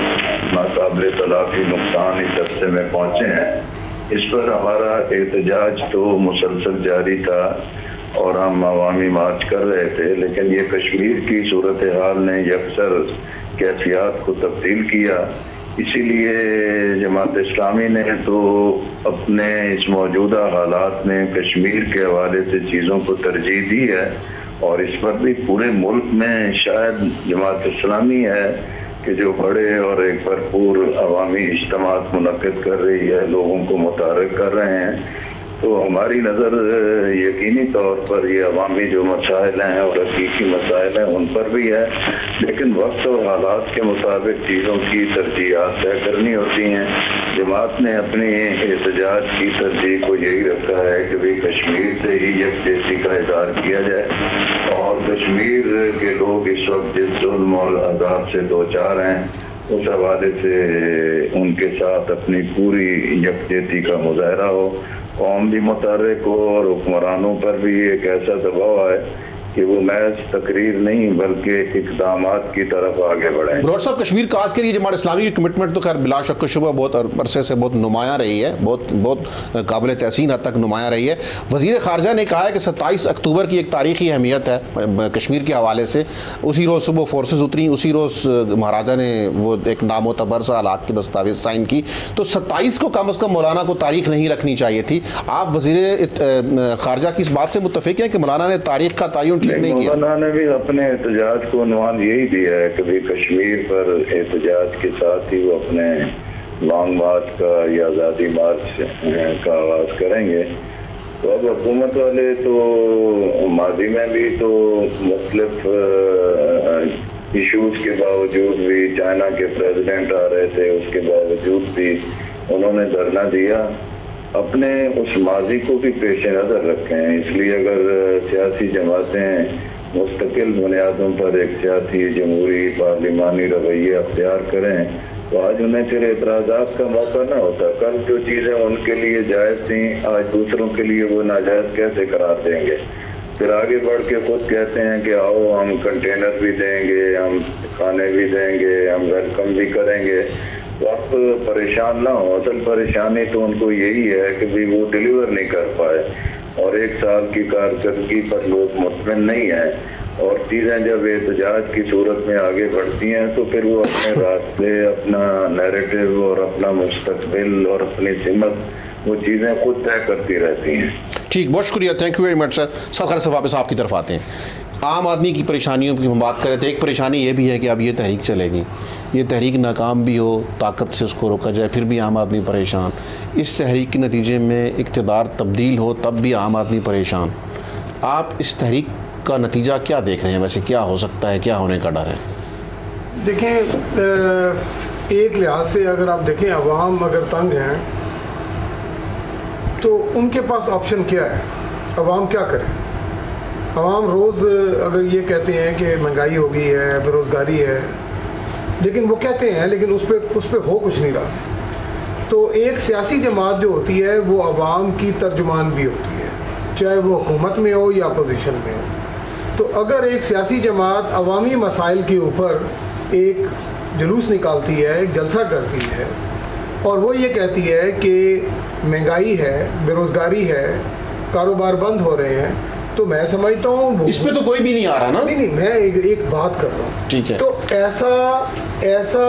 नाकाबिले तलाफी नुकसान इस अरसे में पहुँचे हैं, इस पर हमारा एहतजाज तो मुसलसल जारी था और हम अवामी मार्च कर रहे थे, लेकिन ये कश्मीर की सूरत हाल ने यकसर कैफियत को तब्दील किया। इसीलिए जमात इस्लामी ने तो अपने इस मौजूदा हालात में कश्मीर के हवाले से चीज़ों को तरजीह दी है, और इस पर भी पूरे मुल्क में शायद जमात इस्लामी है कि जो बड़े और एक भरपूर अवामी इज्तिमात मुनक़िद कर रही है, लोगों को मुतारिक कर रहे हैं। तो हमारी नज़र यकीनी तौर पर ये अवामी जो मसाइल हैं और हकीकी मसाइल हैं उन पर भी है, लेकिन वक्त और हालात के मुताबिक चीज़ों की तरजीहात तय करनी होती हैं। जमात ने अपनी एहतजाज की तरजीह को यही रखा है कि भाई कश्मीर से ही यकजहती का इज़हार किया जाए, और कश्मीर के लोग इस वक्त जिस जुल्म और अज़ाब से दो चार हैं, उस हवाले से उनके साथ अपनी पूरी यकजहती का मुजाहरा हो। कौम भी मुतहर्रिक हो और हुक्मरानों पर भी एक ऐसा दबाव है कि वो महज तकरीर नहीं बल्कि इक़दामात की तरफ आगे बढ़े। बलोच साहब, कश्मीर काज के लिए जमात इस्लामी की कमिटमेंट तो खैर बिला शक शुबा बहुत अरसे से बहुत नुमाया रही है, बहुत बहुत काबिल तहसीन हद तक नुमाया रही है। वज़ीर ख़ारजा ने कहा है कि सत्ताईस अक्टूबर की एक तारीख़ी अहमियत है कश्मीर के हवाले से। उसी रोज़ सुबह फोर्सेज उतरी, उसी रोज़ महाराजा ने वो एक नामोतबर सा अलाक़ की दस्तावेज़ साइन की, तो सत्ताईस को कम अज़ कम मौलाना को तारीख़ नहीं रखनी चाहिए थी। आप वज़ीर ख़ारजा की इस बात से मुत्तफ़िक़ हैं कि मौलाना ने तारीख़ का तयन ठीक नहीं किया? मौलाना ने भी अपने एहतजाज को उन्वान यही दिया है कि कश्मीर पर एहतजाज के साथ ही वो अपने लॉन्ग मार्च का या आज़ादी मार्च का आगाज करेंगे। तो अब हुकूमत वाले तो माजी में भी तो मुख्तलिफ इशूज़ के बावजूद भी, चाइना के प्रेसिडेंट आ रहे थे उसके बावजूद भी उन्होंने धरना दिया। अपने उस माजी को भी पेश नज़र रखें। इसलिए अगर सियासी जमातें मुस्तकिल बुनियादों पर एक सियासी जमहूरी पार्लिमानी रवैया अख्तियार करें तो आज उन्हें फिर एतराज़ात का मौका ना होता। कल जो चीज़ें उनके लिए जायज़ थी आज दूसरों के लिए वो नाजायज़ कैसे करार देंगे। फिर आगे बढ़ के खुद कहते हैं कि आओ हम कंटेनर भी देंगे, हम खाने भी देंगे, हम वेलकम भी करेंगे। तो आप परेशान ना हो, असल परेशानी तो उनको यही है कि भी वो डिलीवर नहीं कर पाए और एक साल की कारकर्दगी पर लोग मुतमिन नहीं है। और चीज़ें जब एहतजाज की सूरत में आगे बढ़ती हैं तो फिर वो अपने रास्ते, अपना नैरेटिव और अपना मुस्तकबिल और अपनी सिमत वो चीज़ें खुद तय करती रहती हैं। ठीक, बहुत शुक्रिया, thank you very much sir. सब खैर से वापस आपकी तरफ आते हैं। आम आदमी की परेशानियों की हम बात करें तो एक परेशानी ये भी है कि अब ये तहरीक चलेगी, ये तहरीक नाकाम भी हो, ताकत से उसको रोका जाए, फिर भी आम आदमी परेशान। इस तहरीक के नतीजे में इक़्तिदार तब्दील हो तब भी आम आदमी परेशान। आप इस तहरीक का नतीजा क्या देख रहे हैं? वैसे क्या हो सकता है, क्या होने का डर है? देखें, एक लिहाज से अगर आप देखें, अवाम अगर तंग हैं तो उनके पास ऑप्शन क्या है? अवाम क्या करे? अवाम रोज़ अगर ये कहते हैं कि महंगाई हो गई है, बेरोज़गारी है, लेकिन वो कहते हैं लेकिन उस पर उस पर हो कुछ नहीं रहा। तो एक सियासी जमात जो होती है वो आवाम की तर्जुमान भी होती है, चाहे वो हुकूमत में हो या अपोजिशन में हो। तो अगर एक सियासी जमात अवामी मसाइल के ऊपर एक जुलूस निकालती है, एक जलसा करती है और वो ये कहती है कि महंगाई है, बेरोज़गारी है, कारोबार बंद हो रहे हैं, तो मैं समझता हूँ इस पे तो कोई भी नहीं आ रहा ना। नहीं नहीं मैं एक, एक बात कर रहा हूँ, ठीक है। तो ऐसा ऐसा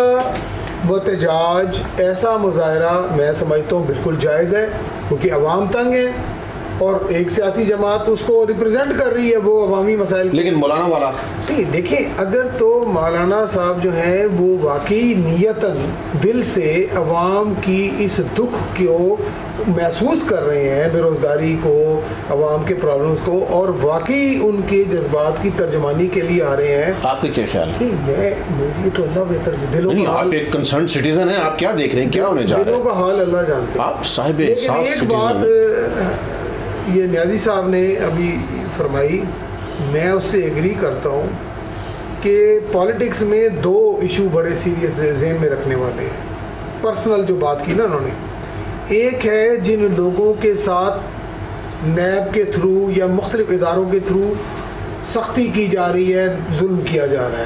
वतजाज, ऐसा मुजाहरा मैं समझता हूँ बिल्कुल जायज़ है, क्योंकि अवाम तंग है और एक सियासी जमात उसको रिप्रेजेंट कर रही है, वो अवामी मसाइल। लेकिन मौलाना वाला नहीं, देखिए अगर तो मौलाना साहब जो हैं वो वाकई नियतन दिल से अवाम की इस दुख को महसूस कर रहे हैं, बेरोज़गारी को, अवाम के प्रॉब्लम्स को, और वाकई उनके जज्बात की तर्जमानी के लिए आ रहे हैं, आपके क्या ख्याल है? नहीं मैं मुझे तो अल्लाह बेहतर दिलों नहीं, का आप हाल, एक कंसर्न सिटीजन हैं, आप क्या देख रहे हैं, क्या होने जा रहा दिलों है? का हाल अल्लाह जानते हैं। आप साहिब लेकिन एहसास एक सिटीजन हैं। बात ये न्याजी साहब ने अभी फरमाई, मैं उससे एग्री करता हूँ कि पॉलिटिक्स में दो इशू बड़े सीरियस ज़हन में रखने वाले हैं। पर्सनल जो बात की ना उन्होंने, एक है जिन लोगों के साथ नैब के थ्रू या मुख्तलिफ इदारों के थ्रू सख्ती की जा रही है, जुल्म किया जा रहा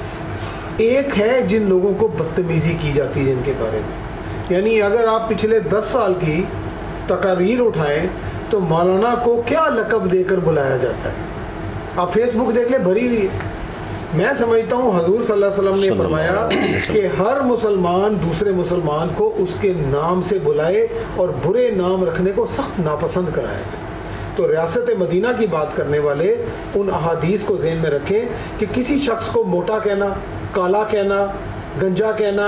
है। एक है जिन लोगों को बदतमीज़ी की जाती है जिनके बारे में, यानी अगर आप पिछले दस साल की तकारीर उठाएं तो मौलाना को क्या लक़ब देकर बुलाया जाता है। आप फेसबुक देख ले, भरी हुई है। मैं समझता हूँ हजूर सल्लल्लाहु अलैहि वसल्लम ने फरमाया कि हर मुसलमान दूसरे मुसलमान को उसके नाम से बुलाए और बुरे नाम रखने को सख्त नापसंद कराए। तो रियासत मदीना की बात करने वाले उन अहादीस को ज़हन में रखें कि किसी शख्स को मोटा कहना, काला कहना, गंजा कहना,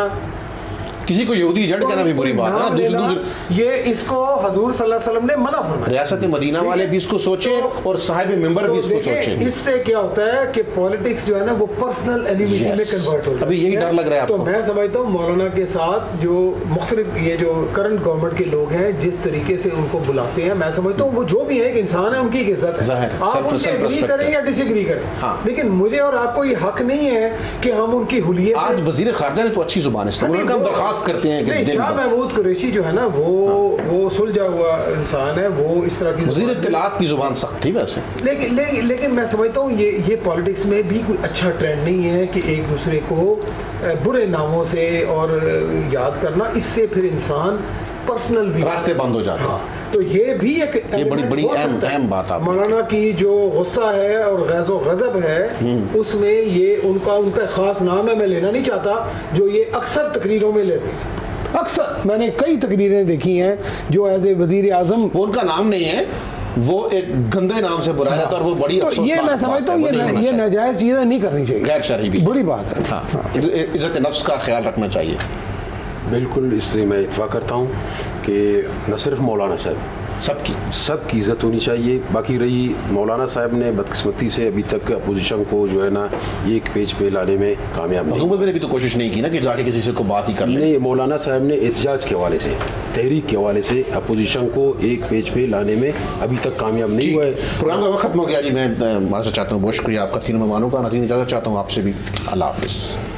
किसी को यहूदी एजेंट कहना भी बुरी बात है ना। दूसरे दूसरे ये इसको हजूर सल्लल्लाहु अलैहि वसल्लम ने मना फरमाया। रियासत मदीना वाले भी इसको सोचे और साहिब मेंबर भी इसको सोचे। इससे क्या होता है कि पॉलिटिक्स जो है ना वो पर्सनल एनिमिटी में कन्वर्ट हो जाती है। अभी यही डर लग रहा है तो आपको? मैं समझता हूँ मौलाना के साथ जो मुख्तलिफ ये जो करंट गवर्नमेंट के लोग हैं, जिस तरीके से उनको बुलाते हैं, मैं समझता हूँ वो जो भी है एक इंसान है, उनकी इज्जत है। आप उनसे एग्री करें या डिसएग्री करें, लेकिन मुझे और आपको ये हक नहीं है कि हम उनकी हुलियत। आज वजीर खारजा ने तो अच्छी जुबान इस्तेमाल की, हम दरखास्त करते हैं कि शाह महमूद कुरैशी जो है ना वो वो सुलझा हुआ इंसान है, वो इस तरह की वज़ीर इत्तलात की जुबान सख्त थी वैसे। लेकिन लेकिन लेकिन मैं समझता हूँ ये ये पॉलिटिक्स में भी कोई अच्छा ट्रेंड नहीं है कि एक दूसरे को बुरे नामों से और याद करना, इससे फिर इंसान पर्सनल भी रास्ते बंद हो जाते हैं। हाँ, तो ये भी एक ये बड़ी बड़ी अहम अहम बात है। मौलाना की जो गुस्सा है और गैज़ो गज़ब है उसमें ये उनका उनका खास नाम है, मैं लेना नहीं चाहता, जो ये अक्सर तकरीरों में लेते हैं। अक्सर मैंने कई तकरीरें देखी हैं जो एज ए वज़ीर आज़म, वो उनका नाम नहीं है, वो एक गंदे नाम से बुलाया जाता है और वो बड़ी तो ये मैं समझता हूँ ये ये नाजायज़ चीज़ें नहीं करनी चाहिए, गैर शरई भी बुरी बात है। हाँ, इज़्ज़त नफ्स का ख्याल रखना चाहिए। बिल्कुल, इससे मैं इत्तफ़ाक़ करता हूँ कि न सिर्फ मौलाना साहब, सबकी सबकी इज़्ज़त होनी चाहिए। बाकी रही मौलाना साहब ने बदकिस्मती से अभी तक अपोजिशन को जो है ना एक पेज पे लाने में कामयाब नहीं। हुकूमत ने भी तो कोशिश नहीं की ना कि जाके किसी से को बात ही कर ले। नहीं, मौलाना साहब ने एहतजाज के हवाले से, तहरीक के हवाले से अपोजिशन को एक पेज पे लाने में अभी तक कामयाब नहीं हुआ है। प्रोग्राम का वक्त खत्म हो गया जी। मैं माफ़ी चाहता हूँ, बहुत शुक्रिया आपका, तीनों मेहमानों का। नाज़रीन इजाज़त चाहता हूँ आपसे भी। अल्लाह हाफ़िज़।